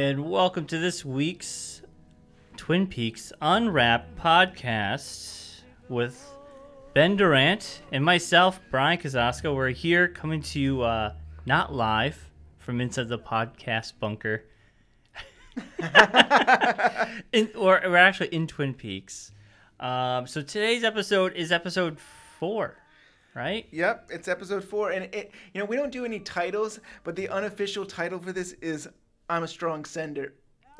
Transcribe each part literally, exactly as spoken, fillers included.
And welcome to this week's Twin Peaks Unwrapped podcast with Ben Durant and myself, Brian Kazaska. We're here coming to you uh, not live from inside the podcast bunker. in, or we're actually in Twin Peaks. Um, so today's episode is episode four, right? Yep, it's episode four. And, it, you know, we don't do any titles, but the unofficial title for this is I'm a Strong Sender.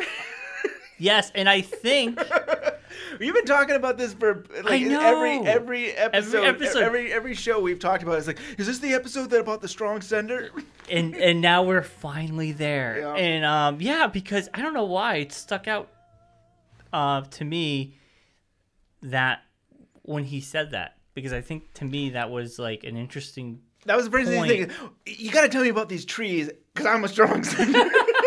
Yes, and I think... We've been talking about this for like I know. every every episode, Every episode. every every show we've talked about. It's like, is this the episode that about the strong sender? and and now we're finally there. Yeah. And um, yeah, because I don't know why it stuck out uh, to me that when he said that, because I think to me that was like an interesting. That was the first point. thing. You got to tell me about these trees because I'm a strong sender.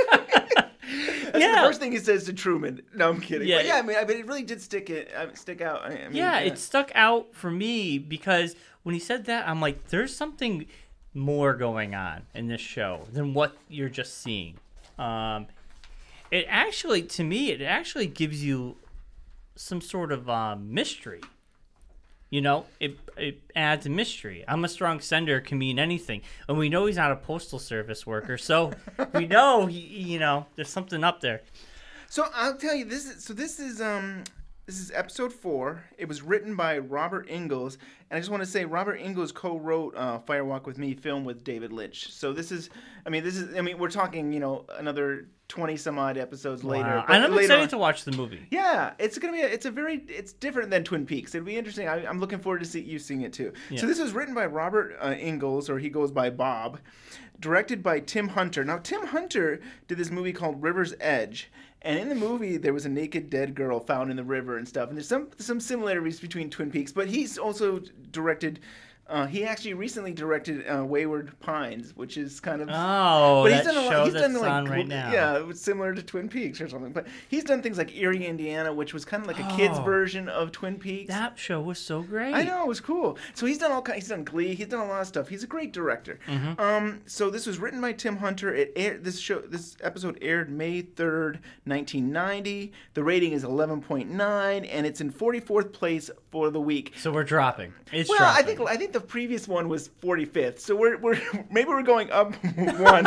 That's Yeah. the first thing he says to Truman. No, I'm kidding. Yeah. But yeah, I mean, I mean, it really did stick it uh, stick out. I mean, Yeah, it stuck out for me because when he said that, I'm like, there's something more going on in this show than what you're just seeing. Um, it actually, to me, it actually gives you some sort of um, mystery. You know, it it adds a mystery. I'm a strong sender can mean anything, and we know he's not a postal service worker, so we know he, you know, there's something up there. So I'll tell you this. Is, so this is um this is episode four. It was written by Robert Ingalls, and I just want to say Robert Ingalls co-wrote uh, Firewalk with Me, film with David Lynch. So this is, I mean, this is, I mean, we're talking, you know, another twenty some odd episodes later. Wow. but And I'm later excited on- to watch the movie. Yeah, it's gonna be. A, it's a very. It's different than Twin Peaks. It'll be interesting. I, I'm looking forward to see you seeing it too. Yeah. So this was written by Robert uh, Ingalls, or he goes by Bob, directed by Tim Hunter. Now Tim Hunter did this movie called River's Edge, and in the movie there was a naked dead girl found in the river and stuff. And there's some some similarities between Twin Peaks, but he's also directed. Uh, he actually recently directed uh, Wayward Pines, which is kind of Oh, but that he's done a lot, show he's that's done like, on right now. Yeah, it was similar to Twin Peaks or something. But he's done things like Erie, Indiana, which was kind of like a kid's Oh. version of Twin Peaks. That show was so great. I know, it was cool. So he's done all kinds. He's done Glee. He's done a lot of stuff. He's a great director. Mm-hmm. Um, so this was written by Tim Hunter. It aired, this show, this episode aired May third, nineteen ninety. The rating is eleven point nine, and it's in forty-fourth place for the week. So we're dropping. It's Well, dropping. I think I think the previous one was forty-fifth. So we're we're maybe we're going up one.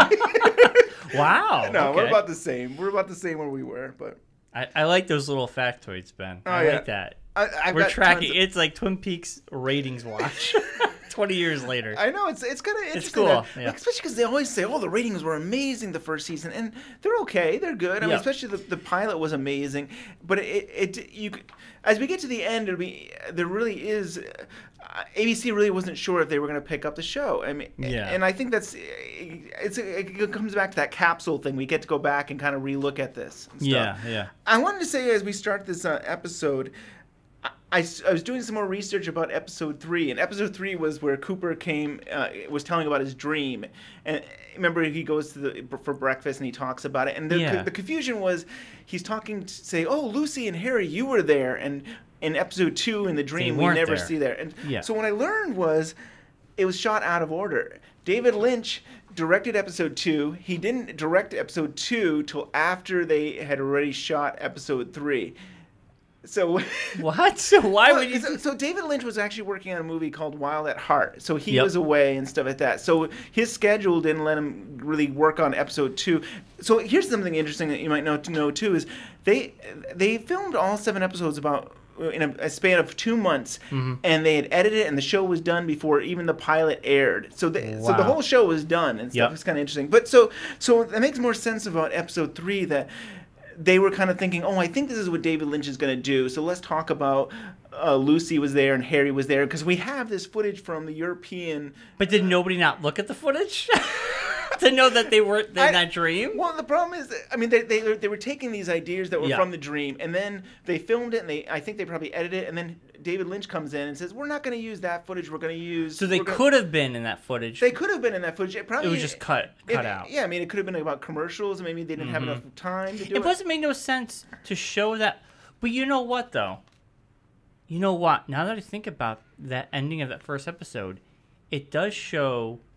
Wow. No, okay. we're about the same. We're about the same where we were, but I, I like those little factoids, Ben. Oh, I yeah. like that. I, I've We're got tracking. tons of- It's like Twin Peaks ratings watch. Twenty years later. I know it's it's kind of interesting, cool, that- yeah. like, especially because they always say, "Oh, the ratings were amazing the first season," and they're okay, they're good. I mean, Yeah. especially the, the pilot was amazing, but it, it you could- as we get to the end, it'll be there really is. Uh, A B C really wasn't sure if they were going to pick up the show. I mean, Yeah. and I think that's it's it comes back to that capsule thing. We get to go back and kind of relook at this. and stuff. Yeah, yeah. I wanted to say as we start this uh, episode, I, I, I was doing some more research about episode three, and episode three was where Cooper came, uh, was telling about his dream, and remember he goes to the for breakfast and he talks about it, and the, Yeah. the confusion was he's talking to say, oh, Lucy and Harry, you were there, and in episode two in the dream we weren't never there. see there, and Yeah. so what I learned was it was shot out of order. David Lynch directed episode two. He didn't direct episode two till after they had already shot episode three. So What? So why Well, would you? so, so David Lynch was actually working on a movie called Wild at Heart. So he Yep. was away and stuff like that. So his schedule didn't let him really work on episode two. So here's something interesting that you might know to know too is they they filmed all seven episodes about in a, a span of two months, Mm-hmm. and they had edited it, and the show was done before even the pilot aired. So the, so the Wow. whole show was done and stuff. Yep. It's kind of interesting. But so so it makes more sense about episode three that they were kind of thinking, oh, I think this is what David Lynch is going to do. So let's talk about uh, Lucy was there and Harry was there because we have this footage from the European. But did nobody not look at the footage to know that they weren't in I- that dream? Well, the problem is, that, I mean, they, they they were taking these ideas that were Yeah. from the dream, and then they filmed it, and they I think they probably edited it, and then David Lynch comes in and says, we're not going to use that footage. We're going to use. So they we're gonna-" could have been in that footage. They could have been in that footage. It probably It was just cut, cut it- out. Yeah, I mean, it could have been about commercials. Maybe they didn't have Mhm. enough time to do It it. doesn't make no sense to show that. But you know what, though? You know what? Now that I think about that ending of that first episode, it does show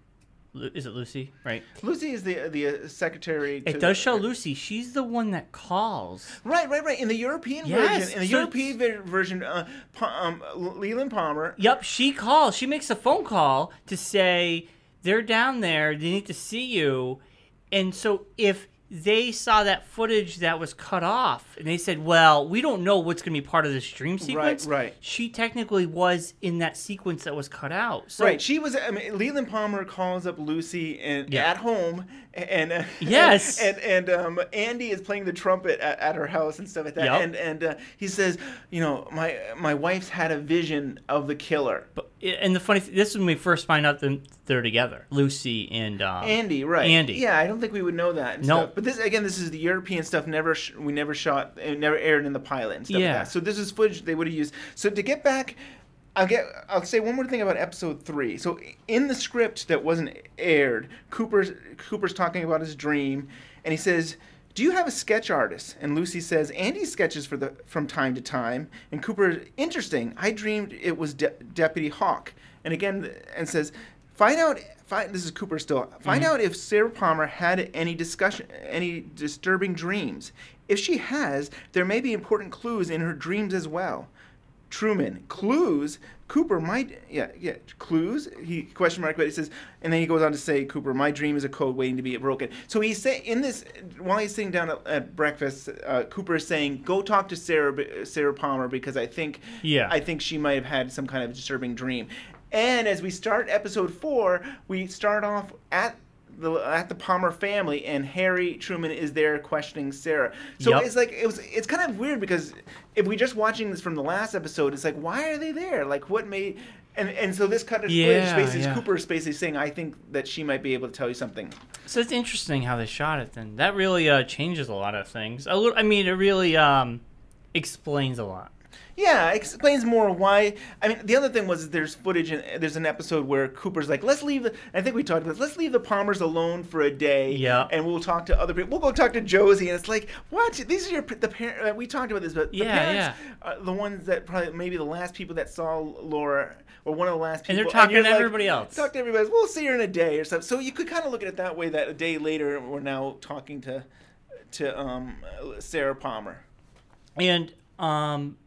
Lu- Is it Lucy? Right. Lucy is the the uh, secretary. It to does the- show Lucy. She's the one that calls. Right, right, right. In the European Yes, version, in the so European ver- version, uh, Pa- um, Leland Palmer. Yep, she calls. She makes a phone call to say they're down there. They need to see you. And so if they saw that footage that was cut off, and they said, well, we don't know what's going to be part of this dream sequence. right. She technically was in that sequence that was cut out. So, Right, she was. I mean, Leland Palmer calls up Lucy and Yeah. at home, and uh, Yes. and and, and um, Andy is playing the trumpet at, at her house and stuff like that. Yep. And and uh, he says, you know, my my wife's had a vision of the killer. But, and the funny thing, this is when we first find out that they're together. Lucy and um, Andy, right? Andy. Yeah, I don't think we would know that. And No. stuff. But this again, this is the European stuff. Never, sh- we never shot, it never aired in the pilot and stuff Yeah. like that. So this is footage they would have used. So to get back, I'll get, I'll say one more thing about episode three. So in the script that wasn't aired, Cooper's Cooper's talking about his dream, and he says, "Do you have a sketch artist?" And Lucy says, "Andy sketches for the from time to time." And Cooper, "Interesting. I dreamed it was De- Deputy Hawk." And again, and says, "Find out." Find, this is Cooper still. Find Mm-hmm. out if Sarah Palmer had any discussion, any disturbing dreams. If she has, there may be important clues in her dreams as well. Truman, clues. Cooper might, yeah, yeah, clues. He question mark, but he says, and then he goes on to say, Cooper, my dream is a code waiting to be broken. So he's saying in this, while he's sitting down at, at breakfast, uh, Cooper is saying, go talk to Sarah, Sarah Palmer, because I think, Yeah. I think she might have had some kind of disturbing dream. And as we start episode four, we start off at the at the Palmer family, and Harry Truman is there questioning Sarah. So Yep. it's like it was. It's kind of weird because if we're just watching this from the last episode, it's like, why are they there? Like, what made? And and so this cut of Yeah, footage basically yeah. Cooper is basically saying, I think that she might be able to tell you something. So it's interesting how they shot it. Then that really uh, changes a lot of things. A little, I mean, it really um, explains a lot. Yeah, it explains more why. I mean, the other thing was there's footage, and there's an episode where Cooper's like, let's leave the, I think we talked about this, let's leave the Palmers alone for a day. Yeah. And we'll talk to other people. We'll go talk to Josie. And it's like, what? These are your, the parents, uh, we talked about this, but the Yeah, parents are the ones that probably, maybe the last people that saw Laura, or one of the last And people. they're talking you're to everybody else. Talk to everybody else. We'll see her in a day or something. So you could kind of look at it that way, that a day later, we're now talking to, to um, Sarah Palmer. And um,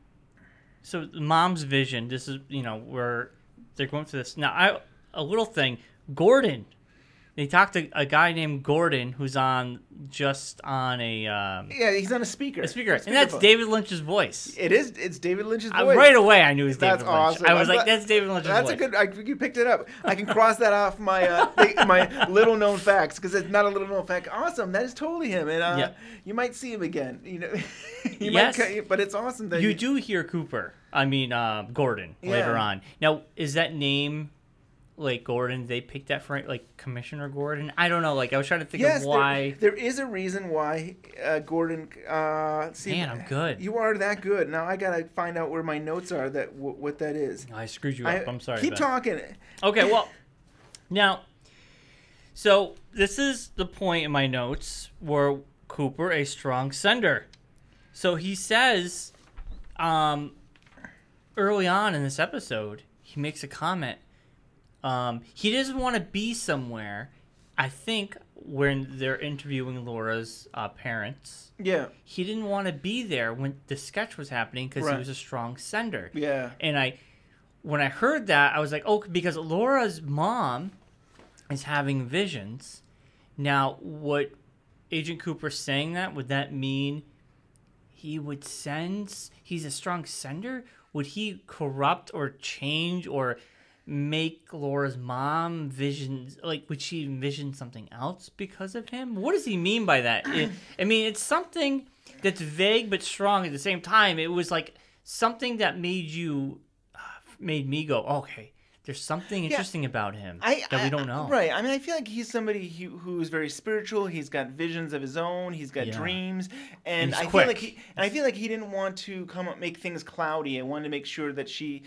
so the mom's vision. This is, you know, where they're going through this now. I a little thing. Gordon. They talked to a guy named Gordon who's on just on a um, Yeah, he's on a speaker. a speaker, A and that's speakerphone. David Lynch's voice. It is. It's David Lynch's I, voice. right away, I knew it was David That's Lynch. awesome. I was I'm like, glad- "That's David Lynch's That's voice." a good. I, you picked it up. I can cross that off my uh, thing- my little known facts because it's not a little known fact. Awesome. That is totally him, and uh, Yeah. you might see him again. You know, you Yes. might, but it's awesome that You do hear Cooper. I mean, uh, Gordon Yeah. later on. Now, is that name like Gordon? They picked that for like Commissioner Gordon. I don't know. Like I was trying to think Yes, of why. there, there is a reason why uh, Gordon. Uh, let's see, Man, I'm good. You are that good. Now I gotta find out where my notes are. That w- what that is. I screwed you up. I- I'm sorry. Keep Ben. talking. Okay, well, now, so this is the point in my notes where Cooper, a strong sender. So he says, um, early on in this episode, he makes a comment. Um, he doesn't want to be somewhere, I think, when they're interviewing Laura's uh, parents. Yeah. He didn't want to be there when the sketch was happening because Right. he was a strong sender. Yeah. And I, when I heard that, I was like, oh, because Laura's mom is having visions. Now, what Agent Cooper's saying that, would that mean he would send, he's a strong sender? Would he corrupt or change or make Laura's mom visions, like, would she envision something else because of him? What does he mean by that? It, I mean, it's something that's vague but strong at the same time. It was like something that made you, uh, made me go, okay, there's something interesting about him I, that I- we don't know. Right. I mean, I feel like he's somebody who, who's very spiritual. He's got visions of his own. He's got Yeah. dreams, and He's I quick. feel like he and I feel like he didn't want to come up make things cloudy. I wanted to make sure that she.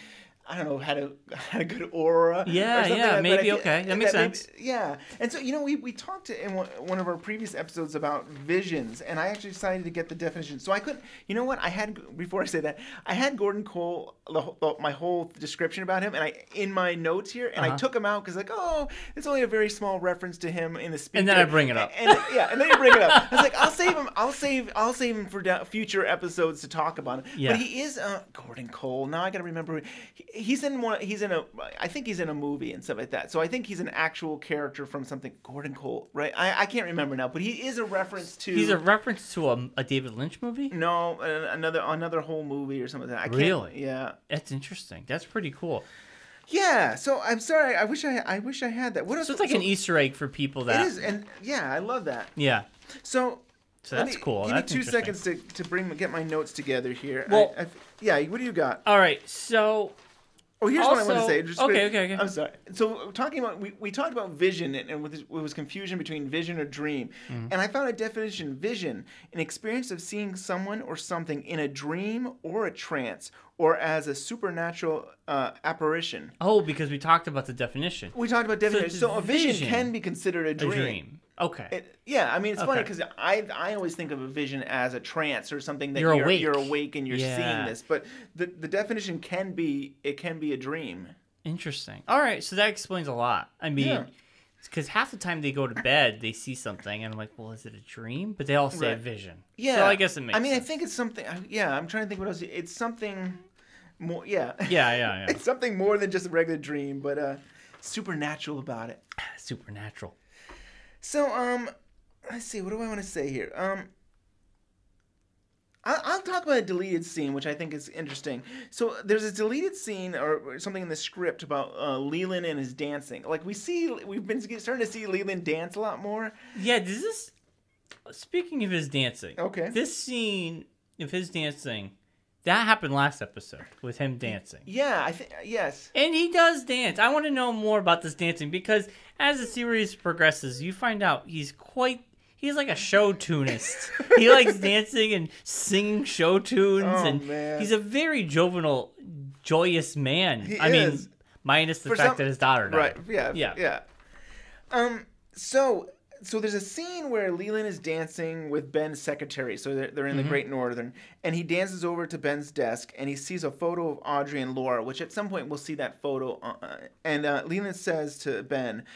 I don't know, had a had a good aura. Yeah, or something yeah, like that. maybe, I feel- okay. That makes maybe- sense. yeah, and so you know, we we talked in one, one of our previous episodes about visions, and I actually decided to get the definition. So I couldn't. You know what? I had before I say that, I had Gordon Cole the, whole- the, my whole description about him, and I in my notes here, and I Uh-huh. took him out because like, oh, it's only a very small reference to him in the speaker. And then I bring it up. And, and- yeah, and then you bring it up. I was like, I'll save him. I'll save. I'll save him for da- future episodes to talk about him. Yeah. But he is uh, Gordon Cole. Now I got to remember. He, he's in one. He's in a. I think he's in a movie and stuff like that. So I think he's an actual character from something. Gordon Cole, right? I, I can't remember now, but he is a reference to. He's a reference to a, a David Lynch movie? no uh, another another whole movie or something like that. I can't, Really? Yeah. That's interesting. That's pretty cool. Yeah. So I'm sorry. I wish I I wish I had that. What else? So it's like an Easter egg for people that. It is, and yeah, I love that. Yeah. So. So let that's me- cool. Give That's me two interesting. seconds to, to bring get my notes together here. Well- I, I, yeah. What do you got? All right. So Oh, here's what I want to Also- say. Just okay, quick- okay, okay. I'm sorry. So talking about we, we talked about vision and, and with, it was confusion between vision or dream, Mm-hmm. and I found a definition: vision, an experience of seeing someone or something in a dream or a trance, or as a supernatural uh, apparition. oh, because we talked about the definition. We talked about definition. it's So, a vision, vision. can be considered a A dream. dream. Okay. It, yeah, I mean it's funny Okay. because I I always think of a vision as a trance or something that You're you're awake. you're awake and you're seeing Yeah. this, but the the definition can be it can be a dream. Interesting. All right. So that explains a lot. I mean, Yeah. because half the time they go to bed, they see something, and I'm like, well, is it a dream? But they all say a Right. vision. Yeah, So I guess it makes I mean, sense. I think it's something. I- Yeah, I'm trying to think what else. It's something more. Yeah. Yeah, yeah, yeah. It's something more than just a regular dream, but uh, supernatural about it. Supernatural. So um, let's see. What do I want to say here? Um. I- I'll talk about a deleted scene, which I think is interesting. So there's a deleted scene or or something in the script about uh, Leland and his dancing. Like we see, we've been starting to see Leland dance a lot more. Yeah, does this... Speaking of his dancing. Okay. This scene of his dancing, that happened last episode with him dancing. Yeah, I think yes. And he does dance. I want to know more about this dancing because as the series progresses, you find out he's quite... He's like a show tunist. He likes dancing and singing show tunes, Oh, and man. he's a very juvenile, joyous man. He I is. mean, minus the For fact some- that his daughter died. Right. Yeah. Yeah. Yeah. Um. So. So there's a scene where Leland is dancing with Ben's secretary. So they're, they're in Mm-hmm. the Great Northern, and he dances over to Ben's desk, and he sees a photo of Audrey and Laura, which at some point we'll see that photo. Uh, and uh, Leland says to Ben,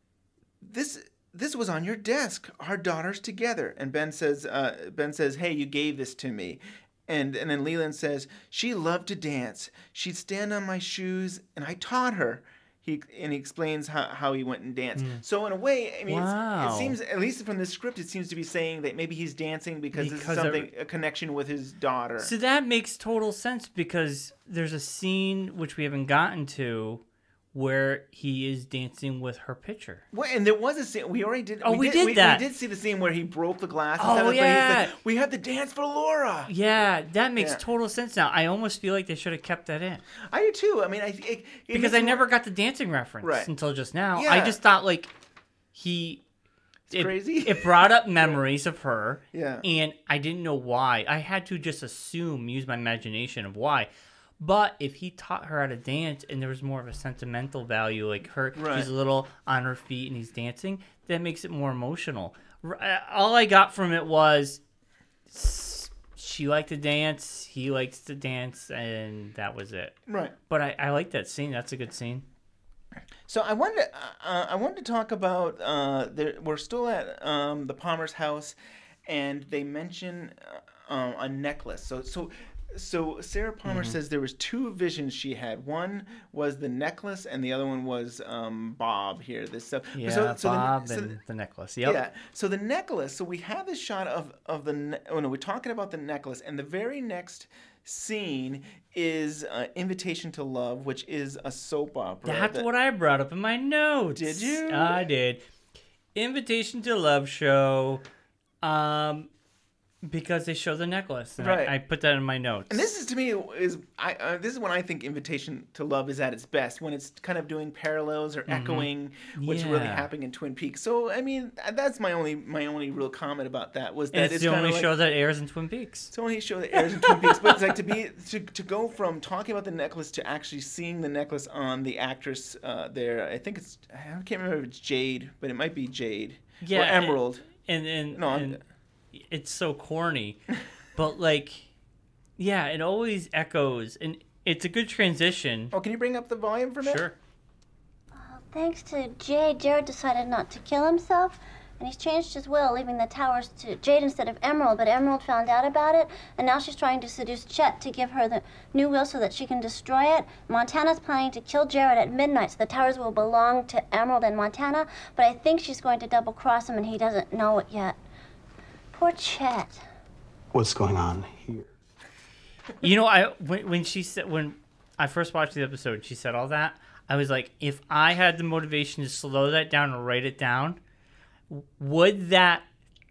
"This this was on your desk. Our daughters together." And Ben says, uh, "Ben says, hey, you gave this to me." And and then Leland says, "She loved to dance. She'd stand on my shoes, and I taught her." He and he explains how, how he went and danced. So in a way, I mean, it's, Wow. it seems at least from the script, it seems to be saying that maybe he's dancing because, this is Because of- something a connection with his daughter. So that makes total sense because there's a scene which we haven't gotten to where he is dancing with her picture. Well, and there was a scene we already did. Oh, we did we, that. We did see the scene where he broke the glass. Oh, and stuff, yeah. But he's like, we have to dance for Laura. Yeah, that makes Yeah. total sense now. I almost feel like they should have kept that in. I do too. I mean, I it, it Because makes I more- never got the dancing reference Right. until just now. Yeah. I just thought like he it, crazy. It brought up memories of her. Yeah. And I didn't know why. I had to just assume, use my imagination of why. But if he taught her how to dance and there was more of a sentimental value, like her, Right. she's a little on her feet and he's dancing, that makes it more emotional. R- uh, All I got from it was s- she liked to dance, he likes to dance, and that was it. Right. But I, I like that scene. That's a good scene. So I wanted to, uh, I wanted to talk about uh, there, we're still at um, the Palmer's house, and they mention uh, um, a necklace. So so so Sarah Palmer Mm-hmm. says there was two visions she had. One was the necklace, and the other one was um, Bob here. This stuff. Yeah, so, so Bob the, so and the necklace. Yep. Yeah. So the necklace. So we have this shot of of the. Ne- oh no, we're talking about the necklace, and the very next scene is uh, Invitation to Love, which is a soap opera. That's that- what I brought up in my notes. Did you? I did. Invitation to Love show. Um, Because they show the necklace. And Right. I, I put that in my notes. And this is to me is I uh, this is when I think Invitation to Love is at its best, when it's kind of doing parallels or echoing what's really Yeah. happening in Twin Peaks. So I mean that's my only my only real comment about that was that and it's the only like, show that airs in Twin Peaks. It's the only show that airs in Twin Peaks, but it's like to be to, to go from talking about the necklace to actually seeing the necklace on the actress uh, there. I think it's I can't remember if it's Jade, but it might be Jade Yeah, or Emerald. And and, No, I'm- and it's so corny, but like, yeah, it always echoes, and it's a good transition. Oh, can you bring up the volume for a minute? Sure. Thanks to Jade, Jared decided not to kill himself, and he's changed his will, leaving the towers to Jade instead of Emerald. But Emerald found out about it, and now she's trying to seduce Chet to give her the new will so that she can destroy it. Montana's planning to kill Jared at midnight, so the towers will belong to Emerald and Montana, but I think she's going to double-cross him, and he doesn't know it yet. Poor Chet. What's going on here? You know, I when, when she said when I first watched the episode, she said all that. I was like, if I had the motivation to slow that down and write it down, would that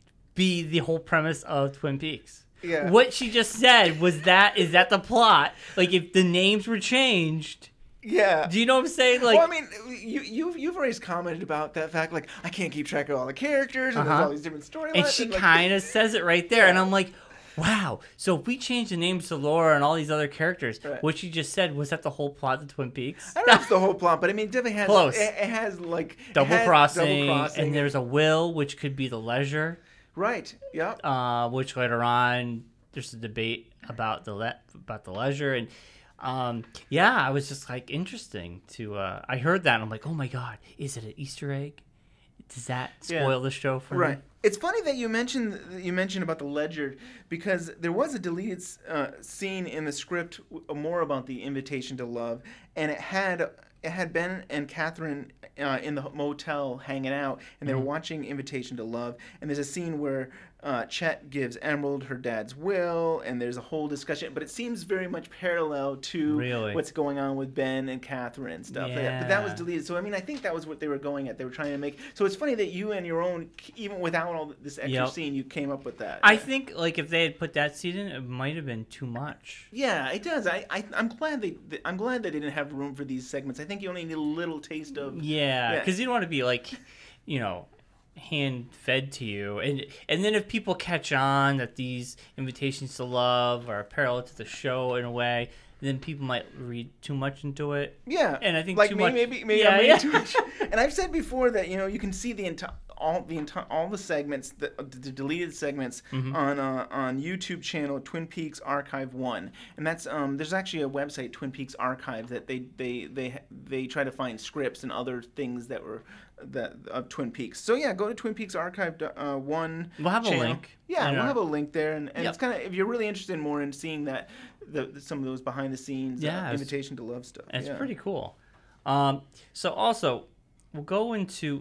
be the whole premise of Twin Peaks? Yeah. What she just said was that is that the plot? Like, if the names were changed, Yeah. do you know what I'm saying? Like, well, I mean, you you've you've always commented about that fact, like I can't keep track of all the characters and there's Uh-huh. all these different storylines. and she like, kind of says it right there, and Yeah. I'm like, wow. So if we change the names to Laura and all these other characters, Right. what she just said was that the whole plot of Twin Peaks? I don't know if it's the whole plot, but I mean, it definitely has Close. It, it has like it Double has crossing, double-crossing. and there's a will, which could be the leisure. right. Yeah. Uh, which later on there's a debate about the le- about the leisure, and um, yeah, I was just like interesting to. Uh, I heard that and I'm like, oh my god, is it an Easter egg? Does that Yeah. spoil the show for Right. me? It's funny that you mentioned you mentioned about the ledger because there was a deleted uh, scene in the script w- more about the invitation to love, and it had it had Ben and Catherine uh, in the motel hanging out, and they were watching Invitation to Love. And there's a scene where uh, Chet gives Emerald her dad's will, and there's a whole discussion. But it seems very much parallel to Really? what's going on with Ben and Catherine and stuff. like that. But that was Yeah. deleted. So I mean, I think that was what they were going at. They were trying to make. So it's funny that you and your own, even without all this extra Yep. scene, you came up with that. I Yeah. think like if they had put that scene in, it might have been too much. Yeah, it does. I, I I'm glad they I'm glad they didn't have room for these segments. I think you only need a little taste of. Yeah, Yeah. because you don't want to be like, you know, hand fed to you, and and then if people catch on that these invitations to love are parallel to the show in a way, then people might read too much into it. Yeah, And I think like too me, much- maybe maybe Yeah, I'm reading yeah. too much. And I've said before that you know you can see the entire all the entire all the segments the, the deleted segments Mm-hmm. on uh, on YouTube channel Twin Peaks Archive One, and that's um there's actually a website Twin Peaks Archive that they they they they try to find scripts and other things that were that of Twin Peaks. So yeah, go to Twin Peaks Archive uh, One. We'll have a channel. link Yeah, in we'll our- have a link there, and, and Yep. it's kind of if you're really interested more in seeing that the, the some of those behind the scenes Yeah, uh, it's- invitation to love stuff. It's yeah. pretty cool. Um, so also, we'll go into.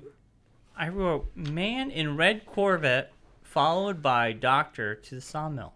I wrote man in red Corvette followed by doctor to the sawmill.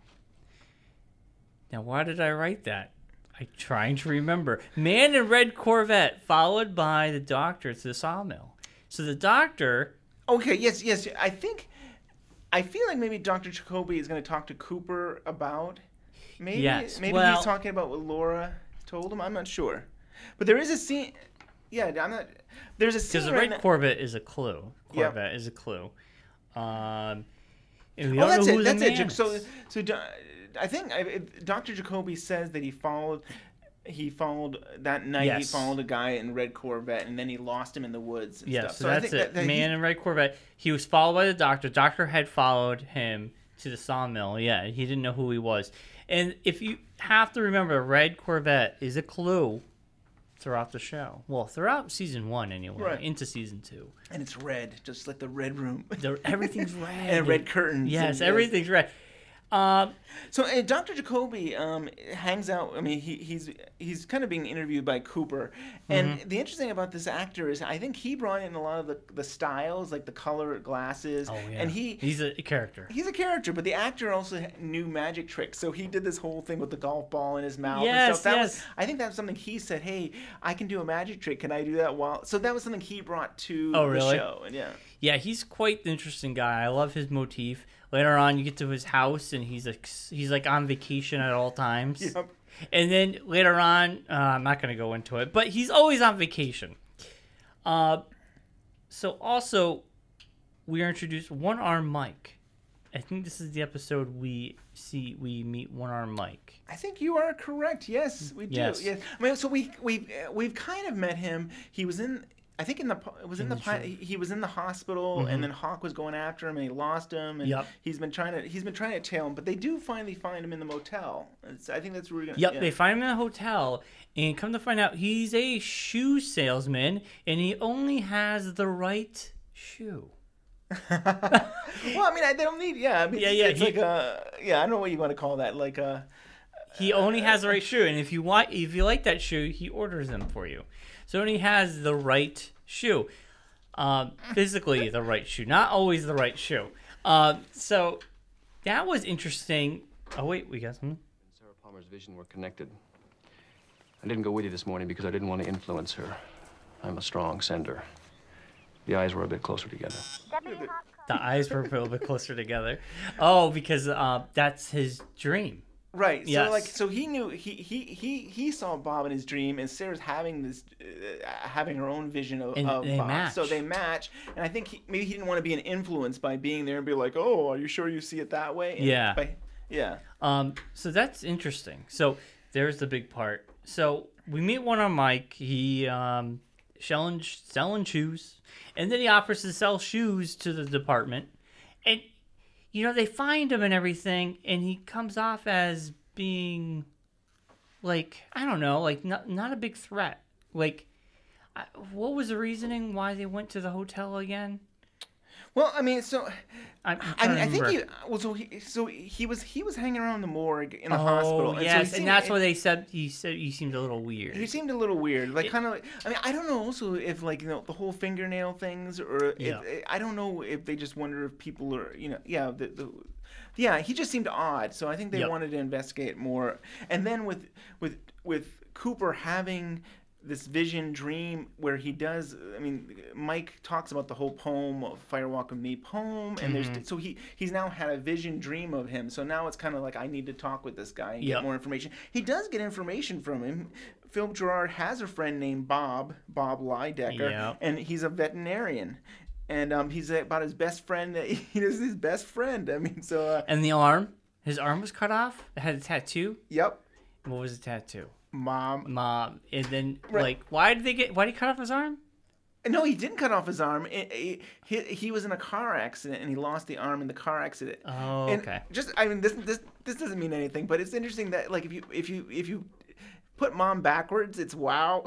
Now, why did I write that? I'm trying to remember. Man in red Corvette followed by the doctor to the sawmill. So the doctor. Okay, yes, yes. I think, I feel like maybe Doctor Jacoby is going to talk to Cooper about. Maybe, Yes, maybe well- he's talking about what Laura told him. I'm not sure, but there is a scene. Yeah, I'm not. There's a scene. Because the right red now- Corvette is a clue. Yep. Corvette is a clue. Um, and we Oh, don't that's know it. who That's the it. man Jac- So, is. so Do- I think I, Doctor Jacoby says that he followed. He followed that night. He Yes. followed a guy in red Corvette, and then he lost him in the woods. And Yes, stuff. so, I that's think it. that- that Man he's- in red Corvette. He was followed by the doctor. Doctor had followed him to the sawmill. Yeah, he didn't know who he was. And if you have to remember, red Corvette is a clue throughout the show. Well, throughout season one anyway, Right. into season two. and it's red, just like the red room. The, everything's red. and red curtains. Yes, and- everything's red. Um, So uh, Doctor Jacoby um, hangs out. I mean, he, he's he's kind of being interviewed by Cooper, and Mm-hmm. the interesting thing about this actor is I think he brought in a lot of the, the styles, like the color glasses, oh yeah, and he. he's a character. He's a character, but the actor also knew magic tricks. So he did this whole thing with the golf ball in his mouth Yes, and stuff. That yes. was, I think that was something he said, "Hey, I can do a magic trick. Can I do that?" While so that was something he brought to Oh, the really? show, and yeah. Yeah, he's quite the interesting guy. I love his motif. later on, you get to his house, and he's like he's like on vacation at all times. Yep. And then later on, uh, I'm not going to go into it, but he's always on vacation. Uh, so also, we are introduced One Arm Mike. I think this is the episode we see we meet One Arm Mike. I think you are correct. Yes, we do. Yes. Yes. I mean, so we we we've kind of met him. He was in. I think in the it was in, In the, the pi- dream. he was in the hospital, Mhm. and then Hawk was going after him, and he lost him, and Yep. he's been trying to he's been trying to tail him, but they do finally find him in the motel. It's, I think that's where we're gonna. Yep, yeah. they find him in a hotel, and come to find out he's a shoe salesman, and he only has the right shoe. Well, I mean, I, they don't need. Yeah, I mean, Yeah, it's, yeah, It's he- like a. Yeah, I don't know what you want to call that. Like a. He only has the right shoe, and if you want, if you like that shoe, he orders them for you. So he only has the right shoe, um, physically the right shoe, not always the right shoe. Um, so that was interesting. Oh wait, we got something. Sarah Palmer's vision were connected. I didn't go with you this morning because I didn't want to influence her. I'm a strong sender. The eyes were a bit closer together. The eyes were a little bit closer together. Oh, because uh, that's his dream. Right. So Yes. like so he knew he he he he saw Bob in his dream, and Sarah's having this uh, having her own vision of, And of they Bob. match. So they match, and I think he, maybe he didn't want to be an influence by being there and be like, "Oh, are you sure you see it that way?" And Yeah. by- yeah. Um, so that's interesting. So there's the big part. So we meet One Arm Mike. He um selling selling shoes, and then he offers to sell shoes to the department, and you know they find him and everything, and he comes off as being like I don't know, like not not a big threat. Like, I, what was the reasoning why they went to the hotel again? Well, I mean, so I'm, I'm I trying mean, to I think remember. he well, so he so he was he was hanging around the morgue in a Oh, hospital. so yes, he seemed- and that's why they said he said he seemed a little weird. He seemed a little weird, like kind of. Like, I mean, I don't know. Also, if like you know the whole fingernail things, or if, Yeah. I don't know if they just wonder if people are, you know, yeah, the, the yeah, he just seemed odd. So I think they Yep. wanted to investigate more. And then with with with Cooper having this vision dream where he does, I mean, Mike talks about the whole poem, Firewalk with Me poem, and Mm-hmm. there's so he he's now had a vision dream of him. So now it's kind of like I need to talk with this guy and Yep. get more information. He does get information from him. Philip Gerard has a friend named Bob, Bob Lydecker, Yep. and he's a veterinarian. And um, he's about his best friend. He is his best friend. I mean, so uh, And the arm, his arm was cut off. It had a tattoo. yep, What was the tattoo? mom. Mom. And then Right. like, why did they get? Why did he cut off his arm? No, he didn't cut off his arm. It- it- he, he was in a car accident, and he lost the arm in the car accident. Oh, And okay. Just, I mean, this this this doesn't mean anything, but it's interesting that like if you if you if you put mom backwards, it's wow.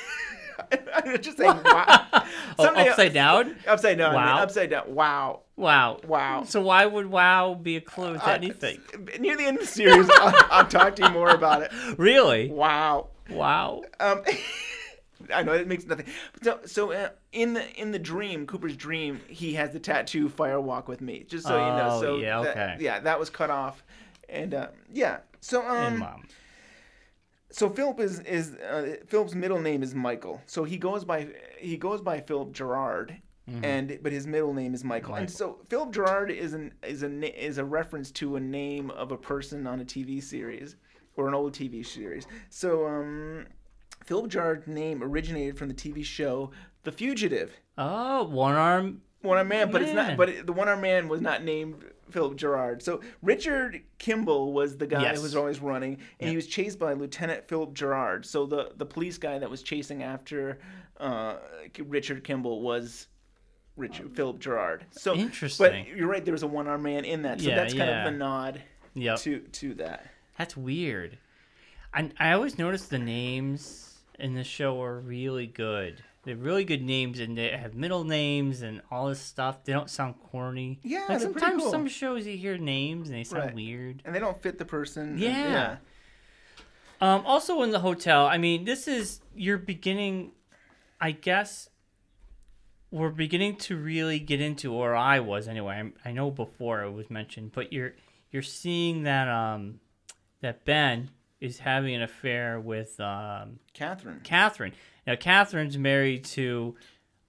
I'm just saying wow. Oh, Someday- upside down. Upside down. I mean, Wow. upside down. Wow. Wow. Wow. So why would wow be a clue to Uh, anything? Near the end of the series, I'll, I'll talk to you more about it. Really? Wow. Wow. Um, I know it makes nothing. So, so uh, in the in the dream, Cooper's dream, he has the tattoo "Firewalk with Me." Just so you know. Oh, So yeah, that- okay. yeah, that was cut off, and uh, yeah. So And um, mom. so Philip is is uh, Philip's middle name is Michael. So he goes by he goes by Philip Gerard. And but his middle name is Michael. And Michael. so Philip Gerard is an is a na- is a reference to a name of a person on a T V series or an old T V series. So um Philip Gerard's name originated from the T V show The Fugitive. Oh, one arm. One arm man, but it's Man. not. But it, the one arm man was not named Philip Gerard. So Richard Kimball was the guy Yes. who was always running, and Yeah. he was chased by Lieutenant Philip Gerard. So the the police guy that was chasing after uh, Richard Kimball was Richard Philip Gerard. So Interesting. But you're right. There was a one arm man in that. So Yeah, that's kind yeah. of a nod Yep. to to that. That's weird. I I always notice the names in the show are really good. They're really good names, and they have middle names and all this stuff. They don't sound corny. Yeah, like they're pretty sometimes cool. some shows you hear names and they sound Right. weird. And they don't fit the person. Yeah. Um, also in the hotel, I mean, this is you're beginning. I guess we're beginning to really get into, or I was anyway. I, I know before it was mentioned, but you're you're seeing that um that Ben is having an affair with um Catherine. Catherine. Now Catherine's married to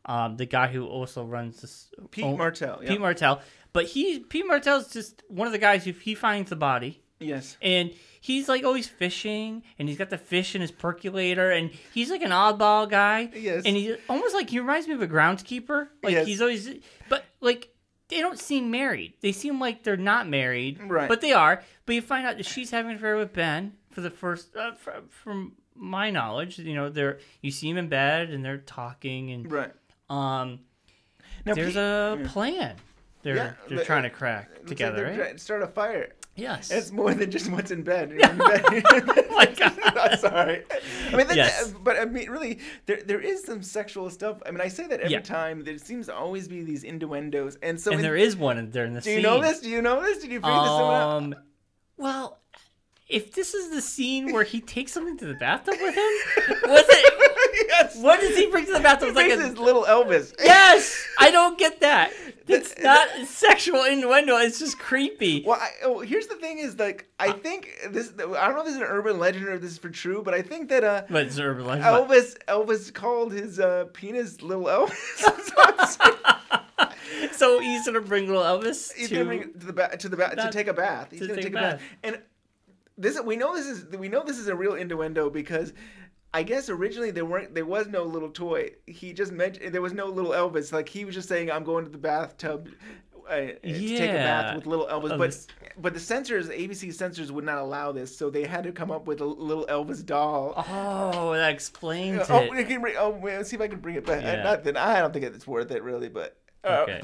um, the guy who also runs this. Pete oh, Martell. Pete Yep. Martell, but he Pete Martell's just one of the guys who he finds the body. Yes. And he's like always fishing, and he's got the fish in his percolator, and he's like an oddball guy. Yes. And he almost like he reminds me of a groundskeeper. Like Yes. he's always, but like they don't seem married. They seem like they're not married, Right. But they are. But you find out that she's having an affair with Ben for the first, uh, from, from my knowledge. You know, they're you see him in bed, and they're talking, and Right. um, Now, there's Pete- a yeah. plan. They're Yeah, they're but- trying to crack Looks like together, they're right? trying to start a fire. Yes. It's more than just what's in bed. In bed. Oh my God. I'm sorry. I mean, that's, Yes. but I mean, really, there there is some sexual stuff. I mean, I say that every Yeah. time. There seems to always be these innuendos, and so and in- there is one in there in the Do scene. you know this? Do you know this? Did you figure this one out? Um, well, if this is the scene where he takes something to the bathtub with him, was it? Yes. What does he bring to the bathtub? He It's like brings a, his little Elvis. yes, I don't get that. It's not sexual innuendo. It's just creepy. Well, I, oh, here's the thing: is like I think this. I don't know if this is an urban legend or if this is for true, but I think that uh, But it's urban legend. but- Elvis Elvis called his uh, penis little Elvis. So I'm saying- So he's gonna bring little Elvis He's to. gonna bring it to the ba- to the ba- to That- take a bath. He's to gonna take take a a bath. bath. And this we know this is we know this is a real innuendo because I guess originally there weren't there was no little toy. He just mentioned there was no little Elvis. Like he was just saying I'm going to the bathtub uh, to take a bath Yeah. with little Elvis. Elvis. But but the censors, A B C censors would not allow this, so they had to come up with a little Elvis doll. Oh, that explains Oh, it. we can bring, oh, wait, let's see if I can bring it back. Yeah. Not that I don't think it's worth it really, but uh, Okay.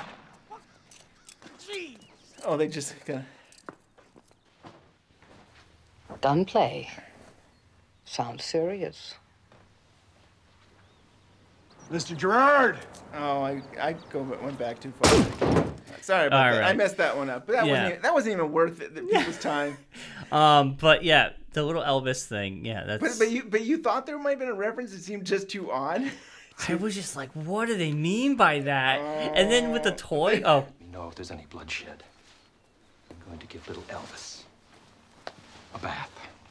oh, they just kind of. Done play. Sounds serious. Mister Gerard! Oh, I I go went back too far. Sorry about All that. I right. messed that one up. But that Yeah. wasn't even, that wasn't even worth it, the people's time. Um, but yeah, the little Elvis thing. Yeah, that's. But but you but you thought there might have been a reference that seemed just too odd. I was just like, what do they mean by that? And then with the toy, oh, You know, if there's any bloodshed, I'm going to give little Elvis a bath.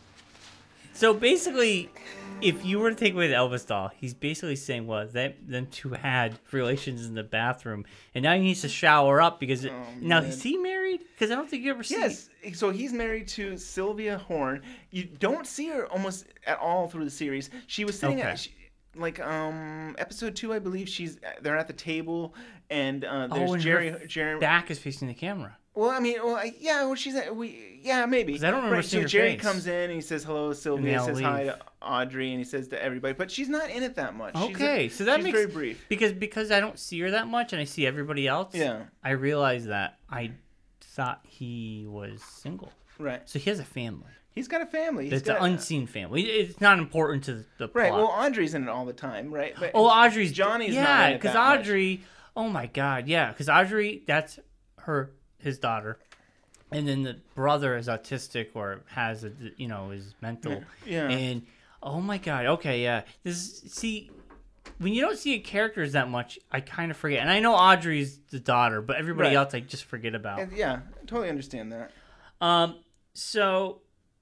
so basically, if you were to take away the Elvis doll, he's basically saying, well, that them two had relations in the bathroom, and now he needs to shower up because it, now man. is he married? Because I don't think you ever see. Yes. So he's married to Sylvia Horn. You don't see her almost at all through the series. She was sitting Okay. at she, like um episode two, I believe. She's they're at the table and uh, there's Oh, and Jerry her Jerry. back is facing the camera. Well, I mean, well, I, yeah, well, she's at, we, yeah, maybe. 'Cause I don't remember right, seeing so her Jerry face. comes in and he says hello, Sylvia, they'll says hi leave. to Audrey, and he says to everybody, but she's not in it that much. She's a- Okay, so that she's makes very brief. because because I don't see her that much and I see everybody else. Yeah. I realize that I thought he was single, Right. so he has a family. He's got a family. He's It's an got, unseen family. It's not important to the plot. Right. Well, Audrey's in it all the time, right? But Oh, Audrey's Johnny's yeah, not in it because that much. Audrey. Oh my God, yeah, because Audrey, that's her, his daughter, and then the brother is autistic or has a, you know, is mental. Yeah. And oh my God, okay, yeah. This see, when you don't see characters that much, I kind of forget. And I know Audrey's the daughter, but everybody Right. else I just forget about. And, yeah, I totally understand that. Um. So.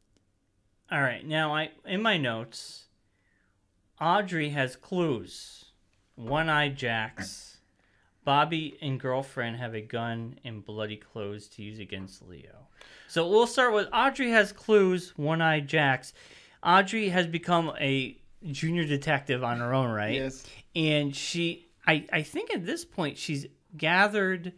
All right. Now, I in my notes, Audrey has clues. One-eyed Jacks. Bobby and girlfriend have a gun and bloody clothes to use against Leo. So we'll start with Audrey has clues. One-eyed Jacks. Audrey has become a junior detective on her own, right? Yes. And she, I, I think at this point she's gathered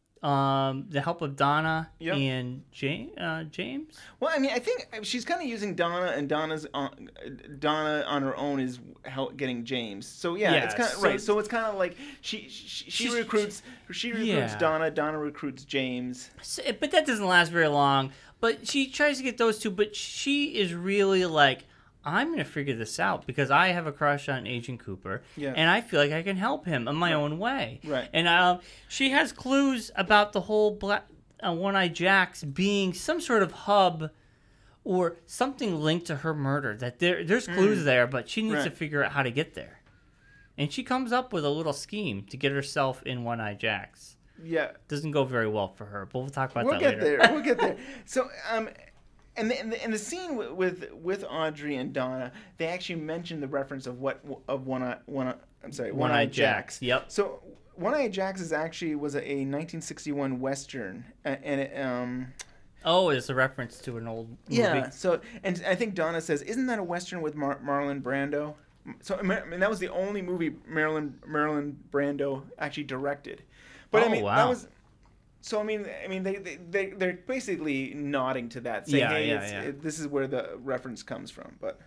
um, the help of Donna Yep. and James. Uh, James. Well, I mean, I think she's kind of using Donna, and Donna's on, Donna on her own is help getting James. So yeah, Yeah, it's kind of so- right. So it's kind of like she she, she She's- recruits she recruits Yeah. Donna, Donna recruits James. So, but that doesn't last very long. But she tries to get those two. But she is really like, I'm gonna figure this out because I have a crush on Agent Cooper, Yeah. and I feel like I can help him in my own way. Right. And um, she has clues about the whole black uh, One-Eyed Jacks being some sort of hub or something linked to her murder. That there there's clues there, but she needs to Right. figure out how to get there. And she comes up with a little scheme to get herself in One-Eyed Jacks. Yeah, Doesn't go very well for her, but we'll talk about we'll that get later. there. We'll get there. So um, And the, and the, and the scene with, with with Audrey and Donna, they actually mentioned the reference of what of one eye one eye, I'm sorry one eye Jacks. Yep. So One Eye Jacks is actually was a, a nineteen sixty-one western, uh, and it, um. Oh, it's a reference to an old movie. Yeah. So and I think Donna says, "Isn't that a western with Mar- Marlon Brando?" So I mean, that was the only movie Marilyn Marlon Brando actually directed. But oh, I mean, wow. that was. So I mean, I mean, they they they they're basically nodding to that, saying, Yeah, "Hey, yeah, it's, yeah. It, this is where the reference comes from." But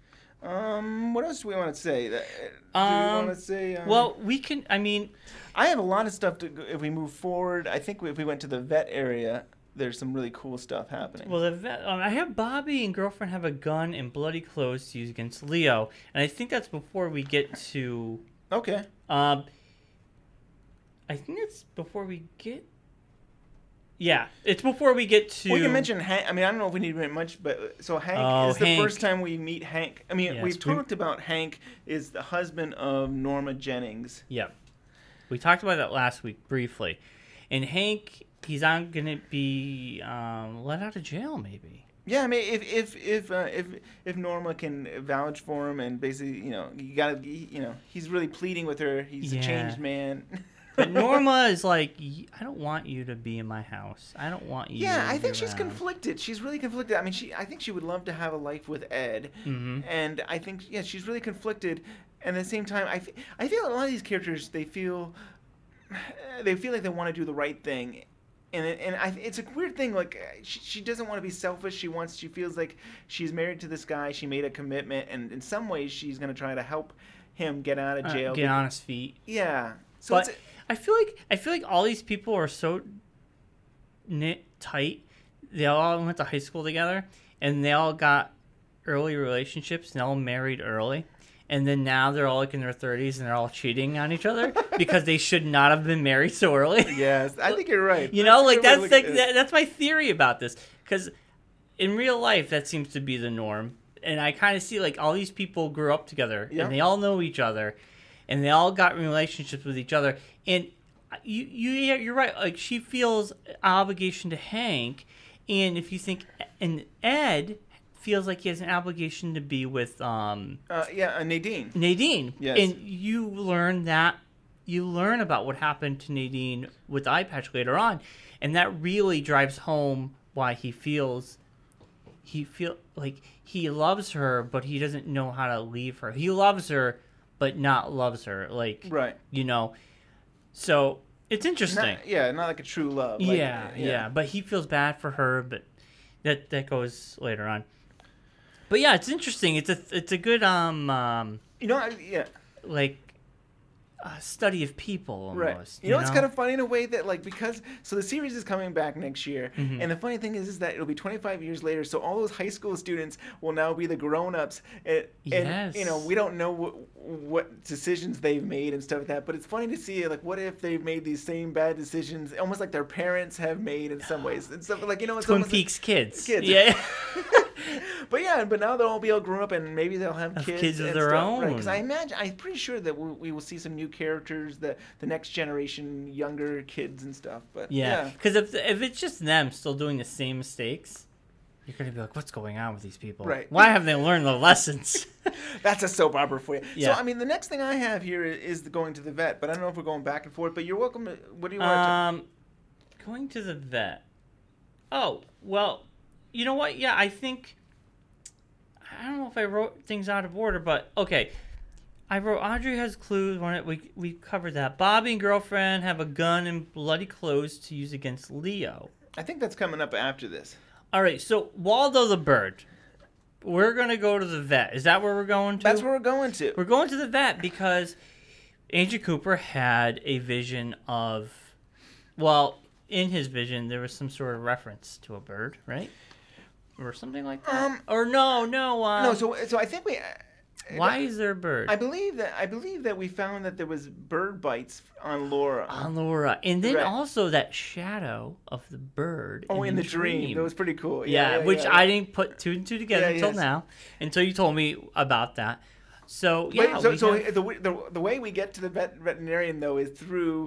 um, what else do we want to say? That- Do Um, we want to say? Um, Well, we can. I mean, I have a lot of stuff to. go- If we move forward, I think if we went to the vet area, there's some really cool stuff happening. well, the vet, um, I have Bobby and girlfriend have a gun and bloody clothes to use against Leo, and I think that's before we get to. Okay. Um, I think it's before we get. Yeah, it's before we get to. We can mention Hank. I mean, I don't know if we need to mention much, but so Hank Oh, is the Hank. first time we meet Hank. I mean, Yes, we've we- talked about Hank is the husband of Norma Jennings. Yeah, we talked about that last week briefly, and Hank, he's not gonna be um, let out of jail, maybe. Yeah, I mean, if if if uh, if if Norma can vouch for him and basically, you know, you gotta, you know, he's really pleading with her. He's Yeah. a changed man. But Norma is like, "Y- I don't want you to be in my house. I don't want you. Yeah, to I be think she's around." conflicted. She's really conflicted. I mean, she. I think she would love to have a life with Ed, Mhm. and I think yeah, she's really conflicted. And at the same time, I, th- I feel a lot of these characters they feel, they feel like they want to do the right thing, and it, and I, it's a weird thing. Like uh, she, she doesn't want to be selfish. She wants. She feels like she's married to this guy. She made a commitment, and in some ways, she's gonna try to help him get out of Uh, jail. get on his feet. Yeah. So But it's. I feel like I feel like all these people are so knit tight. They all went to high school together, and they all got early relationships, and they all married early. And then now they're all like in their thirties, and they're all cheating on each other because they should not have been married so early. Yes, I think you're right. You know, a like good way to that's look like at it. that, that's my theory about this. Because in real life, that seems to be the norm, and I kind of see like all these people grew up together, Yeah. and they all know each other, and they all got relationships with each other. And you, you, yeah, you're right. Like she feels obligation to Hank, and if you think, and Ed feels like he has an obligation to be with um Uh, yeah, uh, Nadine. Nadine. Yes. And you learn that you learn about what happened to Nadine with Eye Patch later on, and that really drives home why he feels he feel like he loves her, but he doesn't know how to leave her. He loves her, but not loves her. Like Right. you know. So it's interesting. Not, yeah, not like a true love. Like, yeah, yeah, But he feels bad for her, but that that goes later on. But yeah, it's interesting. It's a it's a good um um You know, I, yeah. like a study of people Right. almost. You know, it's kind of funny in a way that like because so the series is coming back next year, Mhm. and the funny thing is is that it'll be twenty-five years later, so all those high school students will now be the grown-ups, and, and you know Yes. we don't know what, what decisions they've made and stuff like that. But it's funny to see like what if they've made these same bad decisions, almost like their parents have made in some ways, and stuff like you know it's Twin almost Peaks like, kids. kids. Yeah. But yeah, but now they'll all be all grown up, and maybe they'll have Have kids, kids of and their stuff, Because own. I imagine, I'm pretty sure that we, we will see some new characters, the the next generation, younger kids and stuff. But Yeah. yeah, Because if if it's just them still doing the same mistakes, you're gonna be like, what's going on with these people? Right. Why haven't they learned the lessons? that's a soap opera for you. Yeah. So I mean, the next thing I have here is the going to the vet, but I don't know if we're going back and forth. But you're welcome. To, what do you want to? um, going to the vet. Oh well, you know what? Yeah, I think. I don't know if I wrote things out of order, but okay. I wrote Audrey has clues. When it, we we covered that. Bobby and girlfriend have a gun and bloody clothes to use against Leo. I think that's coming up after this. All right, so Waldo the bird. We're gonna go to the vet. Is that where we're going to? That's where we're going to. We're going to the vet because Agent Cooper had a vision of, well, in his vision there was some sort of reference to a bird, right? Or something like that. Um, or no, no. Um, no, so so I think we. why is there a bird? I believe that I believe that we found that there was bird bites on Laura. On Laura, and then Right. also that shadow of the bird. Oh, in the dream. That was pretty cool. Yeah, Yeah, yeah, which yeah, I yeah. didn't put two and two together Yeah, until yes. now, until you told me about that. So Wait, yeah, so we so have- the, the the way we get to the vet, veterinarian though is through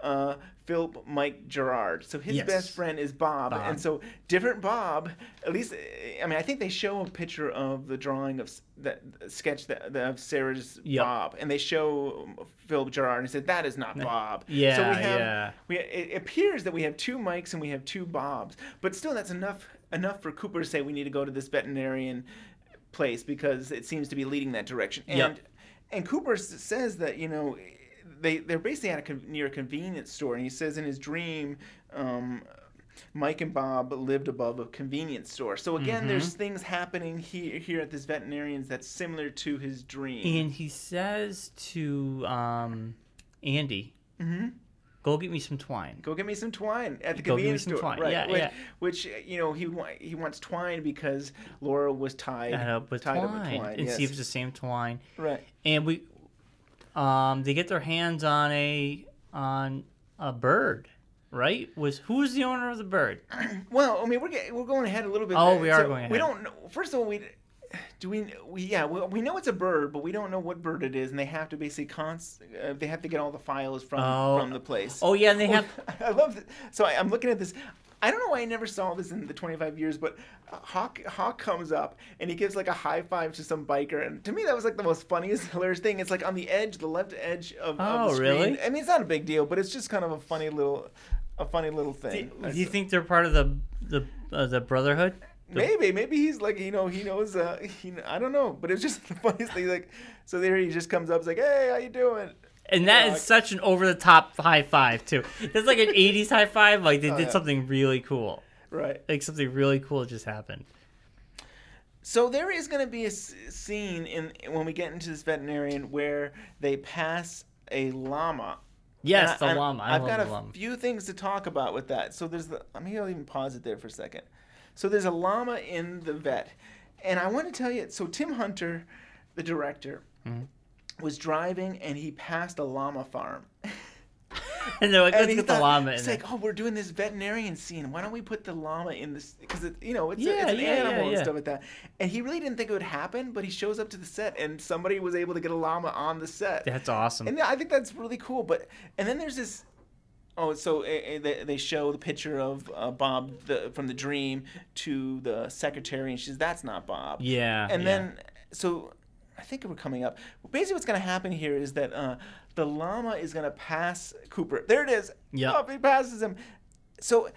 uh, Philip Mike Gerard. So his Yes. best friend is Bob. Bob. And so different Bob, at least, I mean, I think they show a picture of the drawing of s- that sketch that, that of Sarah's Yep. Bob. And they show Philip Gerard and said, that is not Bob. Yeah, so we have, yeah. We, it appears that we have two Mikes and we have two Bobs. But still, that's enough enough for Cooper to say we need to go to this veterinarian place because it seems to be leading that direction. And Yep. and Cooper s- says that, you know, they they're basically at a con- near a convenience store, and he says in his dream, um, Mike and Bob lived above a convenience store. So again, Mm-hmm. there's things happening here here at this veterinarian's that's similar to his dream. And he says to um, Andy, Mhm. "Go get me some twine." Go get me some twine at the Go get me convenience some store. twine. Right. Yeah, which, yeah. which you know he wa- he wants twine because Laura was tied, Tied up with tied twine, up with twine. and Yes. see if it's the same twine. Right. And we, um, they get their hands on a on a bird, right? Was who was the owner of the bird? Well, I mean, we're getting, we're going ahead a little bit. Oh, we are So going We ahead. don't know. First of all, we do we we yeah we, we know it's a bird, but we don't know what bird it is, and they have to basically cons. Uh, they have to get all the files from Oh. from the place. Oh yeah, and they have. I love it. So I, I'm looking at this. I don't know why I never saw this in the twenty-five years, but Hawk Hawk comes up and he gives like a high five to some biker, and to me that was like the most funniest, hilarious thing. It's like on the edge, the left edge of, of Oh, the screen. really? I mean, it's not a big deal, but it's just kind of a funny little, a funny little Do, thing. do you think they're part of the the uh, the Brotherhood? The- Maybe, maybe he's like, you know, he knows. Uh, he, I don't know, but it's just the funniest thing. Like, so there he just comes up, he's like, "Hey, how you doing?" And that Yeah, is such an over the top high five too. That's like an eighties high five. Like they Oh, did yeah. something really cool. Right. Like something really cool just happened. So there is going to be a s- scene in when we get into this veterinarian where they pass a llama. Yes, And the I- llama. I I've love got the a llama. few things to talk about with that. So there's the. I mean, I'll even pause it there for a second. So there's a llama in the vet, and I want to tell you. So Tim Hunter, the director, Mm-hmm. was driving and he passed a llama farm. And they're like, And let's he get the thought- llama in It's there. like, oh, we're doing this veterinarian scene. Why don't we put the llama in this? Because it, you know, it's, Yeah, a, it's an yeah, animal yeah, and yeah. stuff like that. And he really didn't think it would happen, but he shows up to the set, and somebody was able to get a llama on the set. That's awesome. And I think that's really cool. But and then there's this. Oh, so uh, uh, they, they show the picture of uh, Bob the, from the dream to the secretary, and she says, "That's not Bob." Yeah. And yeah. then, so I think we're coming up. Basically, what's going to happen here is that uh, the llama is going to pass Cooper. There it is. Yep. Oh, he passes him. So,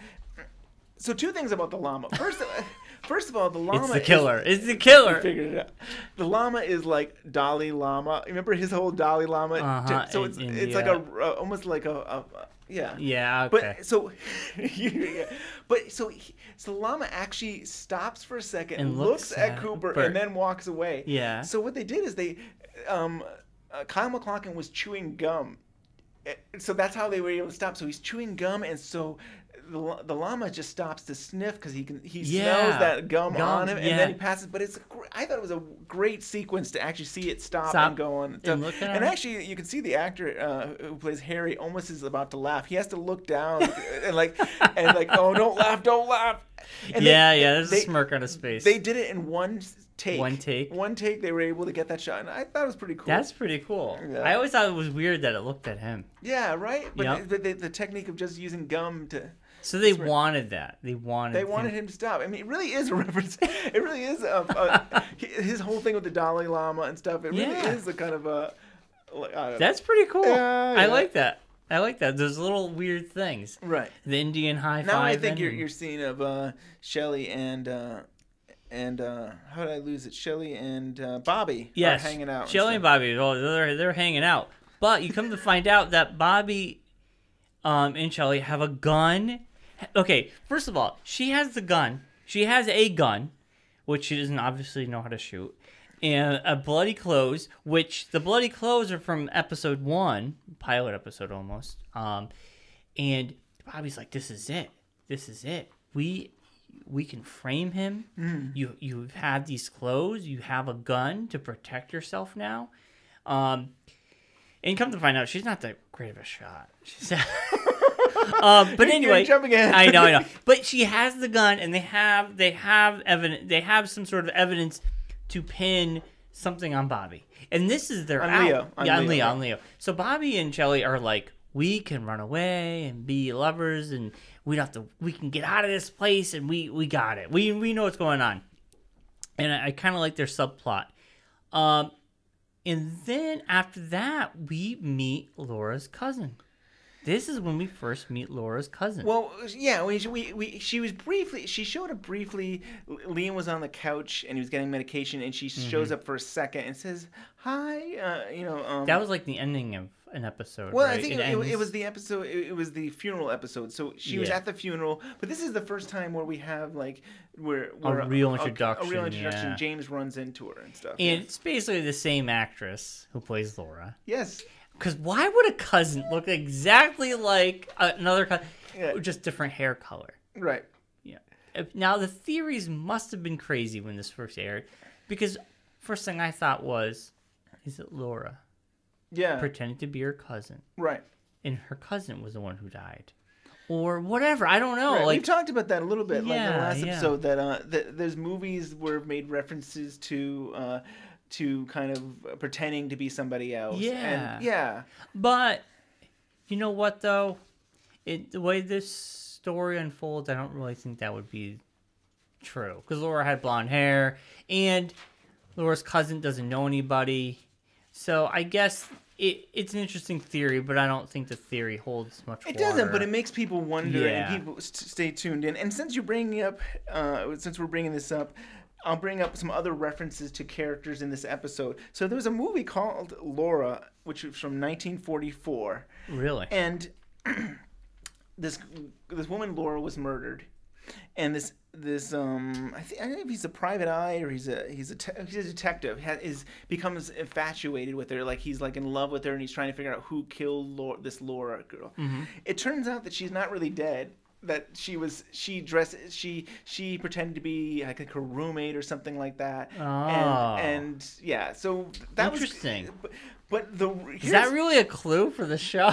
so two things about the llama. First, first of all, the llama it's the is- killer. It's the we killer. figured it out. The llama is like Dalai Lama. Remember his whole Dalai Lama? Uh-huh, So in it's it's like India. a uh, almost like a, a, a yeah. Yeah. Okay. But so, yeah. but so he, so the llama actually stops for a second and, And looks, looks at, at Cooper Bert. and then walks away. Yeah. So what they did is they, um, uh, Kyle MacLachlan was chewing gum, Eh, so that's how they were able to stop. So he's chewing gum, and so the, l- the llama just stops to sniff because he can he Yeah. smells that gum, Gum, on him, and yeah. then he passes. But it's a gr- I thought it was a great sequence to actually see it stop, Stop and go on. and So- look at and him. actually, you can see the actor uh, who plays Harry almost is about to laugh. He has to look down and like and like, oh, don't laugh, don't laugh. And they- yeah, yeah. There's they- a smirk on his face. They did it in one take. One take? One take. They were able to get that shot, and I thought it was pretty cool. That's pretty cool. Yeah. I always thought it was weird that it looked at him. yeah, right. But Yep. the, the, the technique of just using gum to. So they That's right. wanted that. They wanted. They wanted him to stop. I mean, it really is a reference. It really is a, a, his whole thing with the Dalai Lama and stuff. It really Yeah. is a kind of a. Like, I don't know. That's pretty cool. Yeah, I yeah. like that. I like that. There's little weird things. right. The Indian high five. Now I think your your scene of uh, Shelley and uh, and uh, how did I lose it? Shelley and uh, Bobby yes, are hanging out. Shelly and stuff. Bobby. Oh, they're they're hanging out. But you come to find out that Bobby, um, and Shelly have a gun. Okay, first of all, she has the gun. She has a gun, which she doesn't obviously know how to shoot, and a bloody clothes, which the bloody clothes are from episode one, pilot episode almost. Um, and Bobby's like, "This is it. This is it. We." We can frame him. Mm. You you have these clothes. You have a gun to protect yourself now. Um, and come to find out, she's not that great of a shot. She's, um, but You're anyway, jumping ahead. I know, I know. But she has the gun, and they have they have evidence. They have some sort of evidence to pin something on Bobby. And this is their On out. Leo. On yeah, on Leo, Leo, right. on Leo. So Bobby and Shelley are like, we can run away and be lovers, and we don't have to. We can get out of this place, and we we got it. We we know what's going on, and I, I kind of like their subplot. Um, and then after that, we meet Laura's cousin. This is when we first meet Laura's cousin. Well, yeah, we, we, we she was briefly, she showed up briefly. Liam was on the couch and he was getting medication, and she mm-hmm. shows up for a second and says, hi, uh, you know. Um, that was like the ending of an episode, Well, right? I think it, it, ends... it was the episode, it, it was the funeral episode. So she yeah. was at the funeral, but this is the first time where we have like, where, where a real introduction. A, a real introduction. Yeah. James runs into her and stuff. And yeah. it's basically the same actress who plays Laura. Yes. Because why would a cousin look exactly like another cousin, yeah. just different hair color? Right. Yeah. Now, the theories must have been crazy when this first aired, because first thing I thought was, is it Laura? Yeah. Pretending to be her cousin. Right. And her cousin was the one who died. Or whatever. I don't know. Right. Like, We've talked about that a little bit, yeah, like in the last yeah. episode, that uh, that there's movies where made references to... Uh, to kind of pretending to be somebody else. Yeah. And, yeah. But, you know what, though? It, the way this story unfolds, I don't really think that would be true. Because Laura had blonde hair, and Laura's cousin doesn't know anybody. So I guess it, it's an interesting theory, but I don't think the theory holds much It water. doesn't, but it makes people wonder, Yeah. and people st- stay tuned in. And since you're bringing up, uh, since we're bringing this up, I'll bring up some other references to characters in this episode. So there was a movie called Laura, which was from nineteen forty-four. Really? And this this woman Laura was murdered, and this this um I, think, I don't know if he's a private eye or he's a he's a te- he's a detective ha- is becomes infatuated with her, like he's like in love with her, and he's trying to figure out who killed Laura, this Laura girl. Mm-hmm. It turns out that she's not really dead. That she was, she dressed, she she pretended to be like, like her roommate or something like that. Oh. And, and yeah, so that Interesting. was But, but the Is that really a clue for the show?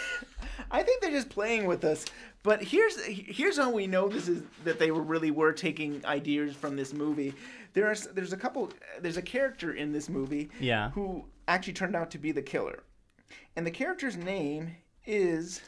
I think they're just playing with us. But here's here's how we know this is that they were really were taking ideas from this movie. There are there's a couple there's a character in this movie Yeah. who actually turned out to be the killer, and the character's name is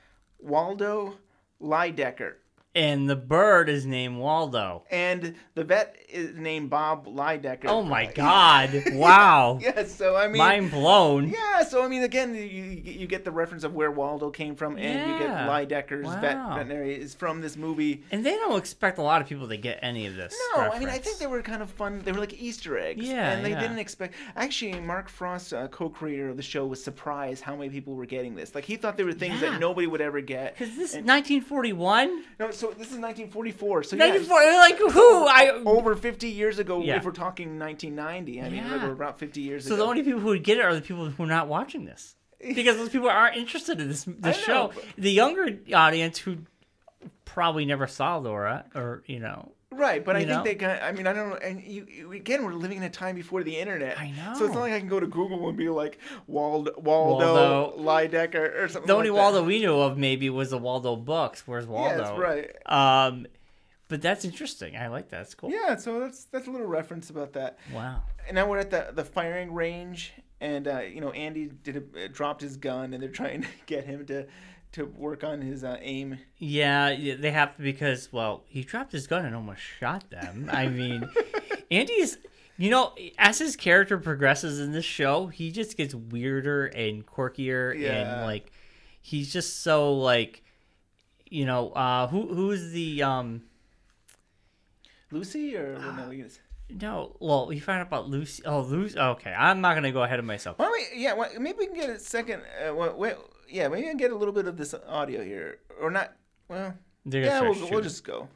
Waldo Lydecker. And the bird is named Waldo. And the vet is named Bob Lydecker. Oh my God! Wow. Yeah, so I mean, mind blown. Yeah, so I mean, again, you you get the reference of where Waldo came from, and you get Yeah. Lydecker's Wow. vet, veterinary is from this movie. And they don't expect a lot of people to get any of this. No, reference. I mean, I think they were kind of fun. They were like Easter eggs. Yeah, and they yeah. didn't expect. Actually, Mark Frost, uh, co-creator of the show, was surprised how many people were getting this. Like he thought there were things Yeah. that nobody would ever get. Because this is And- nineteen forty-one. No, so this is nineteen forty-four. So nineteen yeah, forty, like who? I over fifty years ago. Yeah. If we're talking nineteen ninety, I mean, Yeah. we're about fifty years So ago. the only people who would get it are the people who are not watching this, because those people aren't interested in this this I show. know, but- The younger audience who probably never saw Laura, or you know, Right, but I You think know? they got. I mean, I don't know. And you, you again, we're living in a time before the internet. I know. So it's not like I can go to Google and be like Wald, Waldo, Waldo. Lydecker or something. the only like Waldo that. we knew of maybe was the Waldo books. Where's Waldo? Yes, right. Um, but that's interesting. I like that. It's cool. Yeah, so that's that's a little reference about that. Wow. And now we're at the the firing range, and uh, you know Andy did a, dropped his gun, and they're trying to get him to to work on his uh, aim. Yeah, yeah, they have to, because, well, he dropped his gun and almost shot them. I mean, Andy's, you know, as his character progresses in this show, he just gets weirder and quirkier, Yeah. and like, he's just so like, you know, uh, who who's the um. Lucy or what no, yes. No, well, we found out about Lucy. Oh, Lucy. Okay, I'm not gonna go ahead of myself. Why don't we? Yeah, why, maybe we can get a second. Uh, wait, wait, yeah, maybe we can get a little bit of this audio here, or not? Well, They're gonna yeah, start we'll, we'll shooting. just go.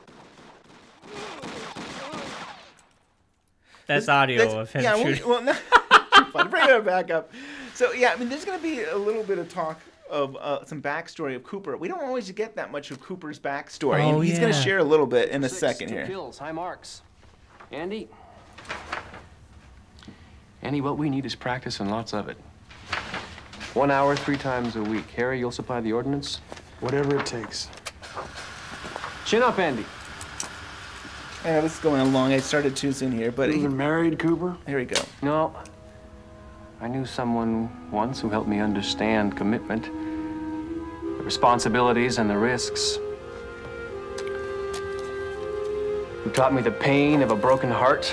That's This- audio that's- of him yeah, shooting. Well, well no, fun. Bring it back up. So yeah, I mean, there's gonna be a little bit of talk of uh, some backstory of Cooper. We don't always get that much of Cooper's backstory, Oh, and he's gonna yeah. share a little bit in a Six, second two here. kills, high marks. Andy? Andy, what we need is practice and lots of it. One hour, three times a week. Harry, you'll supply the ordnance? Whatever it takes. Chin up, Andy. Yeah, this is going along. I started too soon here, but You he, been married, Cooper? here we go. No. I knew someone once who helped me understand commitment. responsibilities and the risks. Who taught me the pain of a broken heart.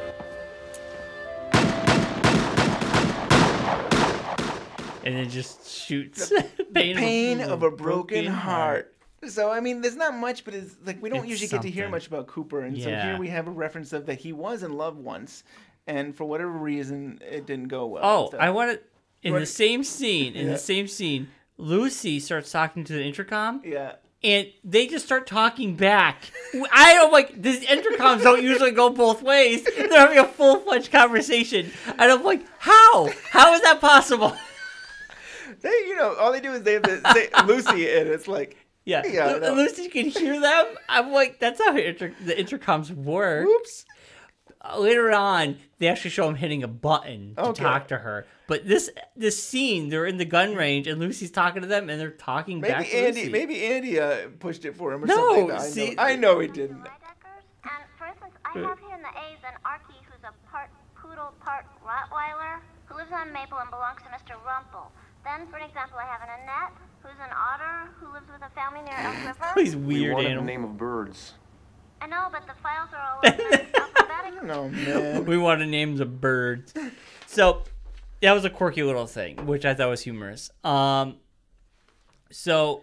And it just shoots. pain, pain of, of a broken, broken heart. heart. So, I mean, there's not much, but it's like we don't it's usually something. get to hear much about Cooper. And yeah. so here we have a reference of that he was in love once. And for whatever reason, it didn't go well. Oh, so. I want to... In what? the same scene, in yeah. the same scene, Lucy starts talking to the intercom. Yeah. And they just start talking back. I don't like these intercoms don't usually go both ways. They're having a full fledged conversation, and I'm like, how? How is that possible? They, you know, all they do is they have to say Lucy, and it's like, yeah, yeah Lu- Lucy can hear them. I'm like, that's how inter- the intercoms work. Oops. Uh, later on, they actually show him hitting a button to okay. talk to her. But this this scene, they're in the gun range, and Lucy's talking to them, and they're talking maybe back to Andy, Lucy. Maybe Andy uh, pushed it for him or no, something. I see, know, I know he didn't. And for instance, I have here in the A's an Archie who's a part poodle, part Rottweiler, who lives on Maple and belongs to Mister Rumple. Then, for an example, I have an Annette, who's an otter who lives with a family near Elk River. These We weird wanted animals. the name of birds. I know, but the files are all alphabetic. No, man. We want to name the birds. So that was a quirky little thing, which I thought was humorous. Um, so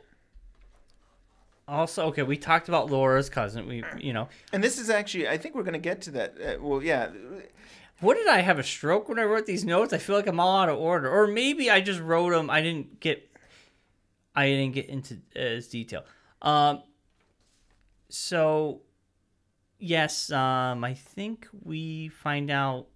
also, okay, we talked about Laura's cousin. We, you know, And this is actually, I think we're going to get to that. Uh, well, yeah. what did I have a stroke when I wrote these notes? I feel like I'm all out of order, or maybe I just wrote them. I didn't get, I didn't get into as detail. Um, so. Yes, um, I think we find out.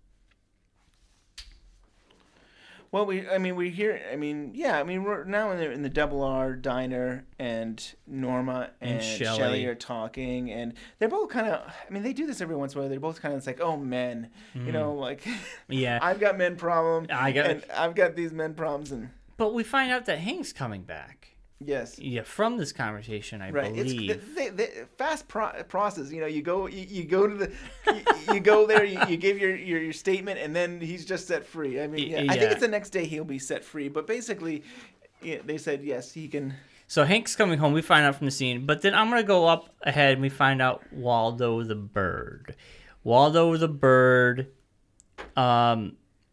Well, we, I mean, we hear, I mean, yeah, I mean, we're now in the, in the Double R diner, and Norma and, And Shelley. Shelley are talking, and they're both kind of, I mean, they do this every once in a while. They're both kind of like, oh, men, you know, like, Yeah. I've got men problem, I got- and I've got these men problems, and But we find out that Hank's coming back. yes. Yeah, from this conversation, I Right, believe. it's the, the, the fast pro- process. You know, you go, you, you go to the, you, you go there, you, you give your, your your statement, and then he's just set free. I mean, yeah, I think Yeah. it's the next day he'll be set free. But basically, yeah, they said yes, he can. So Hank's coming home. We find out from the scene. But then I'm going to go up ahead and we find out Waldo the bird. Waldo the bird um,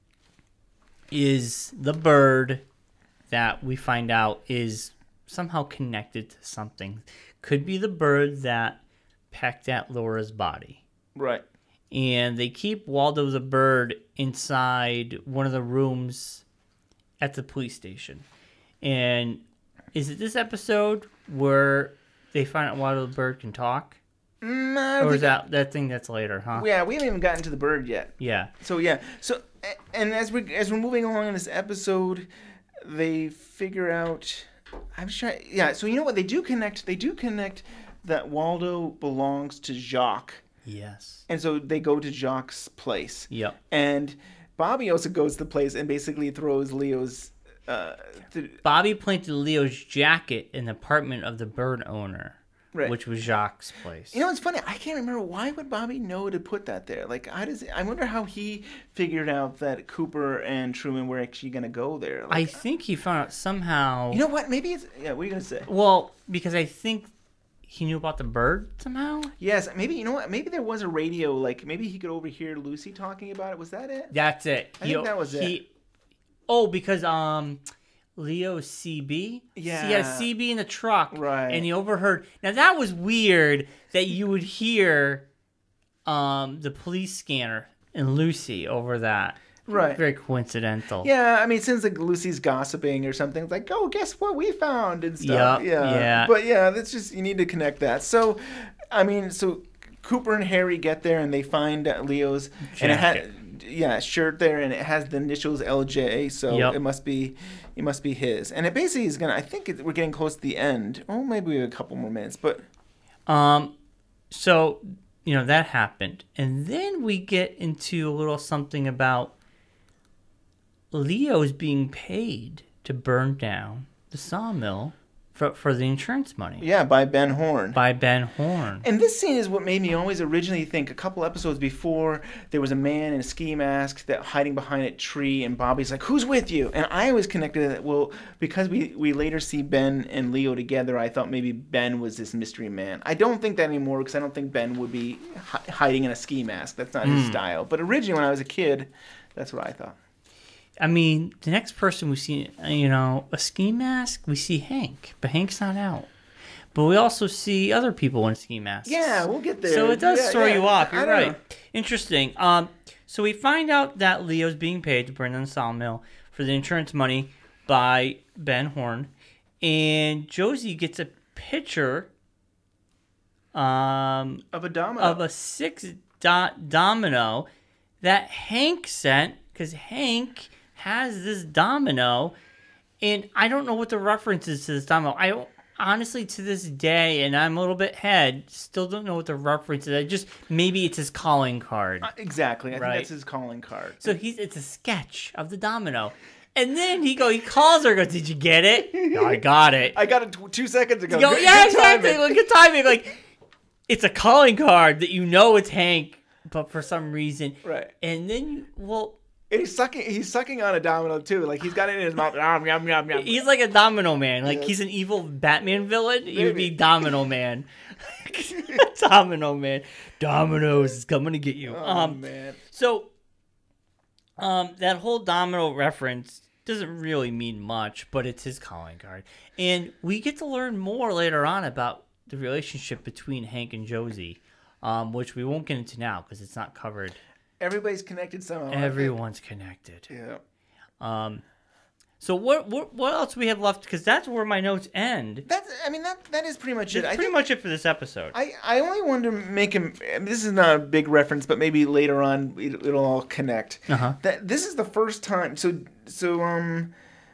is the bird that we find out is somehow connected to something. Could be the bird that pecked at Laura's body. Right. And they keep Waldo the bird inside one of the rooms at the police station. And is it this episode where they find out Waldo the bird can talk? Mm, I Or think- is that that thing that's later, huh? Yeah, we haven't even gotten to the bird yet. Yeah. So yeah. So a- and as we as we're moving along in this episode, they figure out. I'm trying. Yeah. So you know what they do connect? They do connect that Waldo belongs to Jacques. Yes. And so they go to Jacques' place. Yep. And Bobby also goes to the place and basically throws Leo's. Uh, th- Bobby planted Leo's jacket in the apartment of the bird owner, Right. which was Jacques' place. you know, it's funny. I can't remember why would Bobby know to put that there. Like, how does? I wonder how he figured out that Cooper and Truman were actually going to go there. I Like, think he found out somehow. you know what? Maybe it's. Yeah. What are you gonna say? Well, because I think he knew about the bird somehow. Yes. Maybe you know what? Maybe there was a radio. Like maybe he could overhear Lucy talking about it. Was that it? That's it. I think that was it. Oh, because um, Leo's C B. Yeah. He had a C B in the truck. Right. And he overheard. Now that was weird that you would hear, um, the police scanner and Lucy over that. Right. Very coincidental. Yeah, I mean, it seems like Lucy's gossiping or something. It's like, oh, guess what we found and stuff. Yep, yeah, yeah. But yeah, that's just you need to connect that. So, I mean, so Cooper and Harry get there and they find uh, Leo's and it Jacket. had yeah shirt there and it has the initials L J. So Yep. it must be it must be his. And it basically is gonna. I think it, we're getting close to the end. Oh, maybe we have a couple more minutes, but Um, so you know that happened, and then we get into a little something about Leo's being paid to burn down the sawmill for for the insurance money. Yeah, by Ben Horn. By Ben Horn. And this scene is what made me always originally think a couple episodes before there was a man in a ski mask that hiding behind a tree, and Bobby's like, "Who's with you?" And I always connected it. Well, because we we later see Ben and Leo together, I thought maybe Ben was this mystery man. I don't think that anymore because I don't think Ben would be hi- hiding in a ski mask. That's not Mm. his style. But originally, when I was a kid, that's what I thought. I mean, the next person we see, you know, a ski mask, we see Hank, but Hank's not out. But we also see other people in ski masks. Yeah, we'll get there. So it does Yeah, throw yeah. you off. I You're don't right. know. Interesting. Um, so we find out that Leo's being paid to burn down the sawmill for the insurance money by Ben Horn, and Josie gets a picture um, Of a domino. of a six dot domino that Hank sent, because Hank has this domino, and I don't know what the reference is to this domino. I don't, honestly, to this day, and I'm a little bit head, still don't know what the reference is. I just, maybe it's his calling card. Uh, exactly. I Right. think that's his calling card. So he's it's a sketch of the domino. And then he go, he calls her, goes, "Did you get it?" "No, I got it." I got it t- two seconds ago. You go, Good- yeah, good exactly. timing. Like, good timing. Like, it's a calling card that you know it's Hank, but for some reason. Right. And then, you, well, And he's sucking. He's sucking on a domino too. Like he's got it in his mouth. Yum, yum, yum, yum. he's like a Domino Man. Like, Yeah. he's an evil Batman villain. He would be Maybe. Domino Man. Domino Man. Domino's is coming to get you. Oh um, man. So, um, that whole domino reference doesn't really mean much, but it's his calling card. And we get to learn more later on about the relationship between Hank and Josie, um, which we won't get into now because it's not covered. Everybody's connected somehow. I think. Everyone's connected. Yeah. Um, so what what what else do we have left? Because that's where my notes end. That's. I mean that that is pretty much it. That's I pretty think, much it for this episode. I, I only wanted to make him. I mean, this is not a big reference, but maybe later on it, it'll all connect. Uh-huh. That this is the first time. So so um,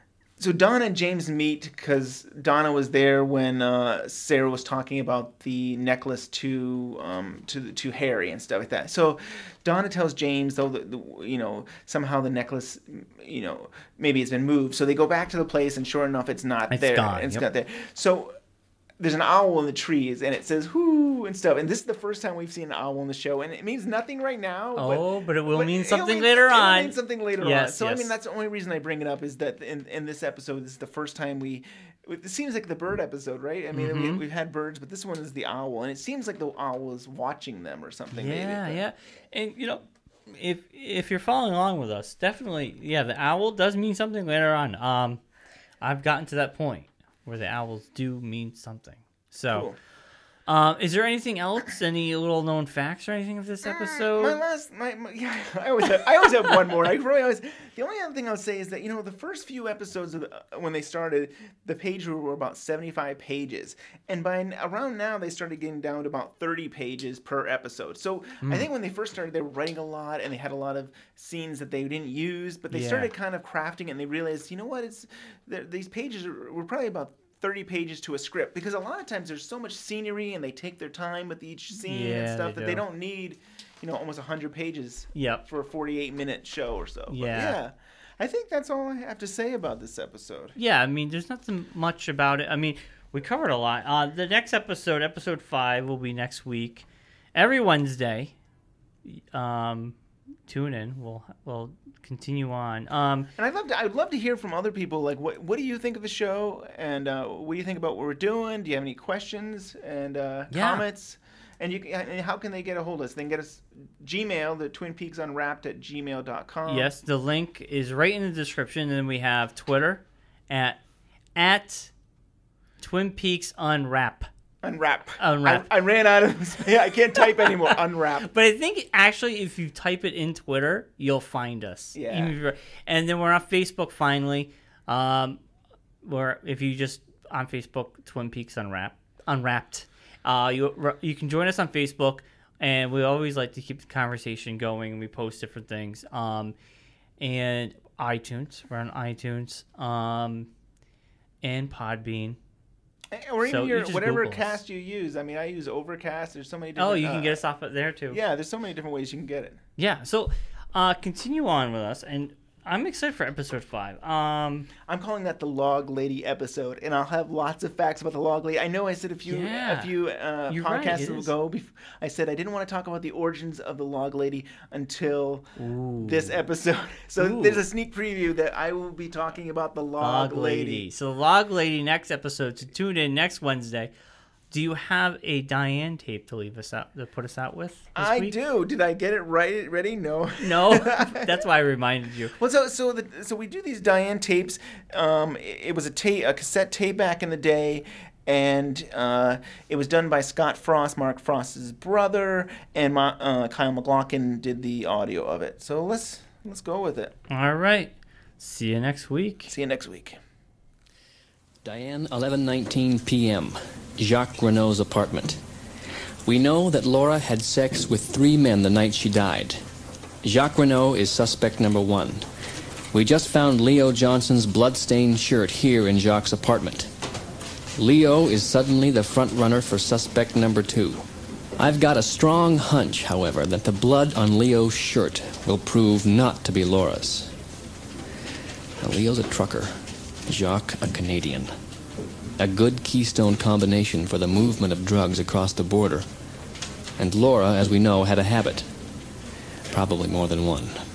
so Donna and James meet because Donna was there when uh, Sarah was talking about the necklace to um to to Harry and stuff like that. So Donna tells James though that the, you know somehow the necklace you know maybe it's been moved. So they go back to the place and sure enough it's not It's there. gone, It's yep. not there. So there's an owl in the trees and it says "whoo" and stuff. And this is the first time we've seen an owl in the show, and it means nothing right now. Oh, but it will but mean it'll something mean- later it'll on. mean something later on. Yes, So I yes. mean that's the only reason I bring it up is that in, in this episode this is the first time we. It seems like the bird episode, right? I mean, we, Mhm. we've had birds, but this one is the owl, and it seems like the owl is watching them or something. Yeah, maybe. yeah. And you know, if if you're following along with us, definitely, yeah, the owl does mean something later on. Um, I've gotten to that point where the owls do mean something. So, Cool. um, is there anything else? Any little known facts or anything of this episode? My last, my, my yeah, I always have, I always have one more. I really always. The only other thing I'll say is that you know the first few episodes of the, uh, when they started, the page were, were about seventy-five pages, and by n- around now they started getting down to about thirty pages per episode. So I think when they first started, they were writing a lot, and they had a lot of scenes that they didn't use, but they Yeah. started kind of crafting, it and they realized, you know what, it's they're- these pages are, were probably about thirty pages to a script because a lot of times there's so much scenery and they take their time with each scene Yeah, and they stuff that they do. don't need you know almost one hundred pages Yep. for a forty-eight minute show or so. But Yeah. yeah I think that's all I have to say about this episode. Yeah, I mean, there's nothing much about it. I mean, we covered a lot. Uh, the next episode, episode five, will be next week, every Wednesday. Um, tune in. We'll we'll continue on. Um, And I'd love to I'd love to hear from other people, like what what do you think of the show, and uh, what do you think about what we're doing? Do you have any questions and uh, Yeah. comments? And you can, and how can they get a hold of us? They can get us Gmail, the Twin Peaks Unwrapped at gmail dot com. yes, the link is right in the description. And then we have Twitter at at Twin Peaks Unwrap. Unwrap. Unwrap. I, I ran out of. Yeah, I can't type anymore. Unwrap. But I think actually, if you type it in Twitter, you'll find us. Yeah. Even if you're- and then we're on Facebook finally. Um, where if you just on Facebook, Twin Peaks Unwrapped, Unwrapped. Uh, you you can join us on Facebook, and we always like to keep the conversation going, and we post different things. Um, and iTunes, we're on iTunes, um, and Podbean. Or even So you your just whatever Google us. cast you use. I mean, I use Overcast. There's so many different. Oh, you can uh, get us off of there too. Yeah, there's so many different ways you can get it. Yeah, so uh, continue on with us, and I'm excited for episode five. Um, I'm calling that the Log Lady episode, and I'll have lots of facts about the Log Lady. I know I said a few Yeah. a few uh, You're right, podcasts it is. ago. Bef- I said I didn't want to talk about the origins of the Log Lady until this episode. So Ooh. there's a sneak preview that I will be talking about the Log, Log Lady. Lady. So the Log Lady next episode. So tune in next Wednesday. Do you have a Diane tape to leave us out to put us out with? This I week? do. Did I get it right? Ready? No. No, that's why I reminded you. Well, so so the, so we do these Diane tapes. Um, it, it was a tape, a cassette tape back in the day, and uh, it was done by Scott Frost, Mark Frost's brother, and my, uh, Kyle MacLachlan did the audio of it. So let's let's go with it. All right. See you next week. See you next week. Diane, eleven nineteen p.m., Jacques Renault's apartment. We know that Laura had sex with three men the night she died. Jacques Renault is suspect number one. We just found Leo Johnson's blood-stained shirt here in Jacques' apartment. Leo is suddenly the front runner for suspect number two. I've got a strong hunch, however, that the blood on Leo's shirt will prove not to be Laura's. Now, Leo's a trucker. Jacques, a Canadian. A good keystone combination for the movement of drugs across the border. And Laura, as we know, had a habit. Probably more than one.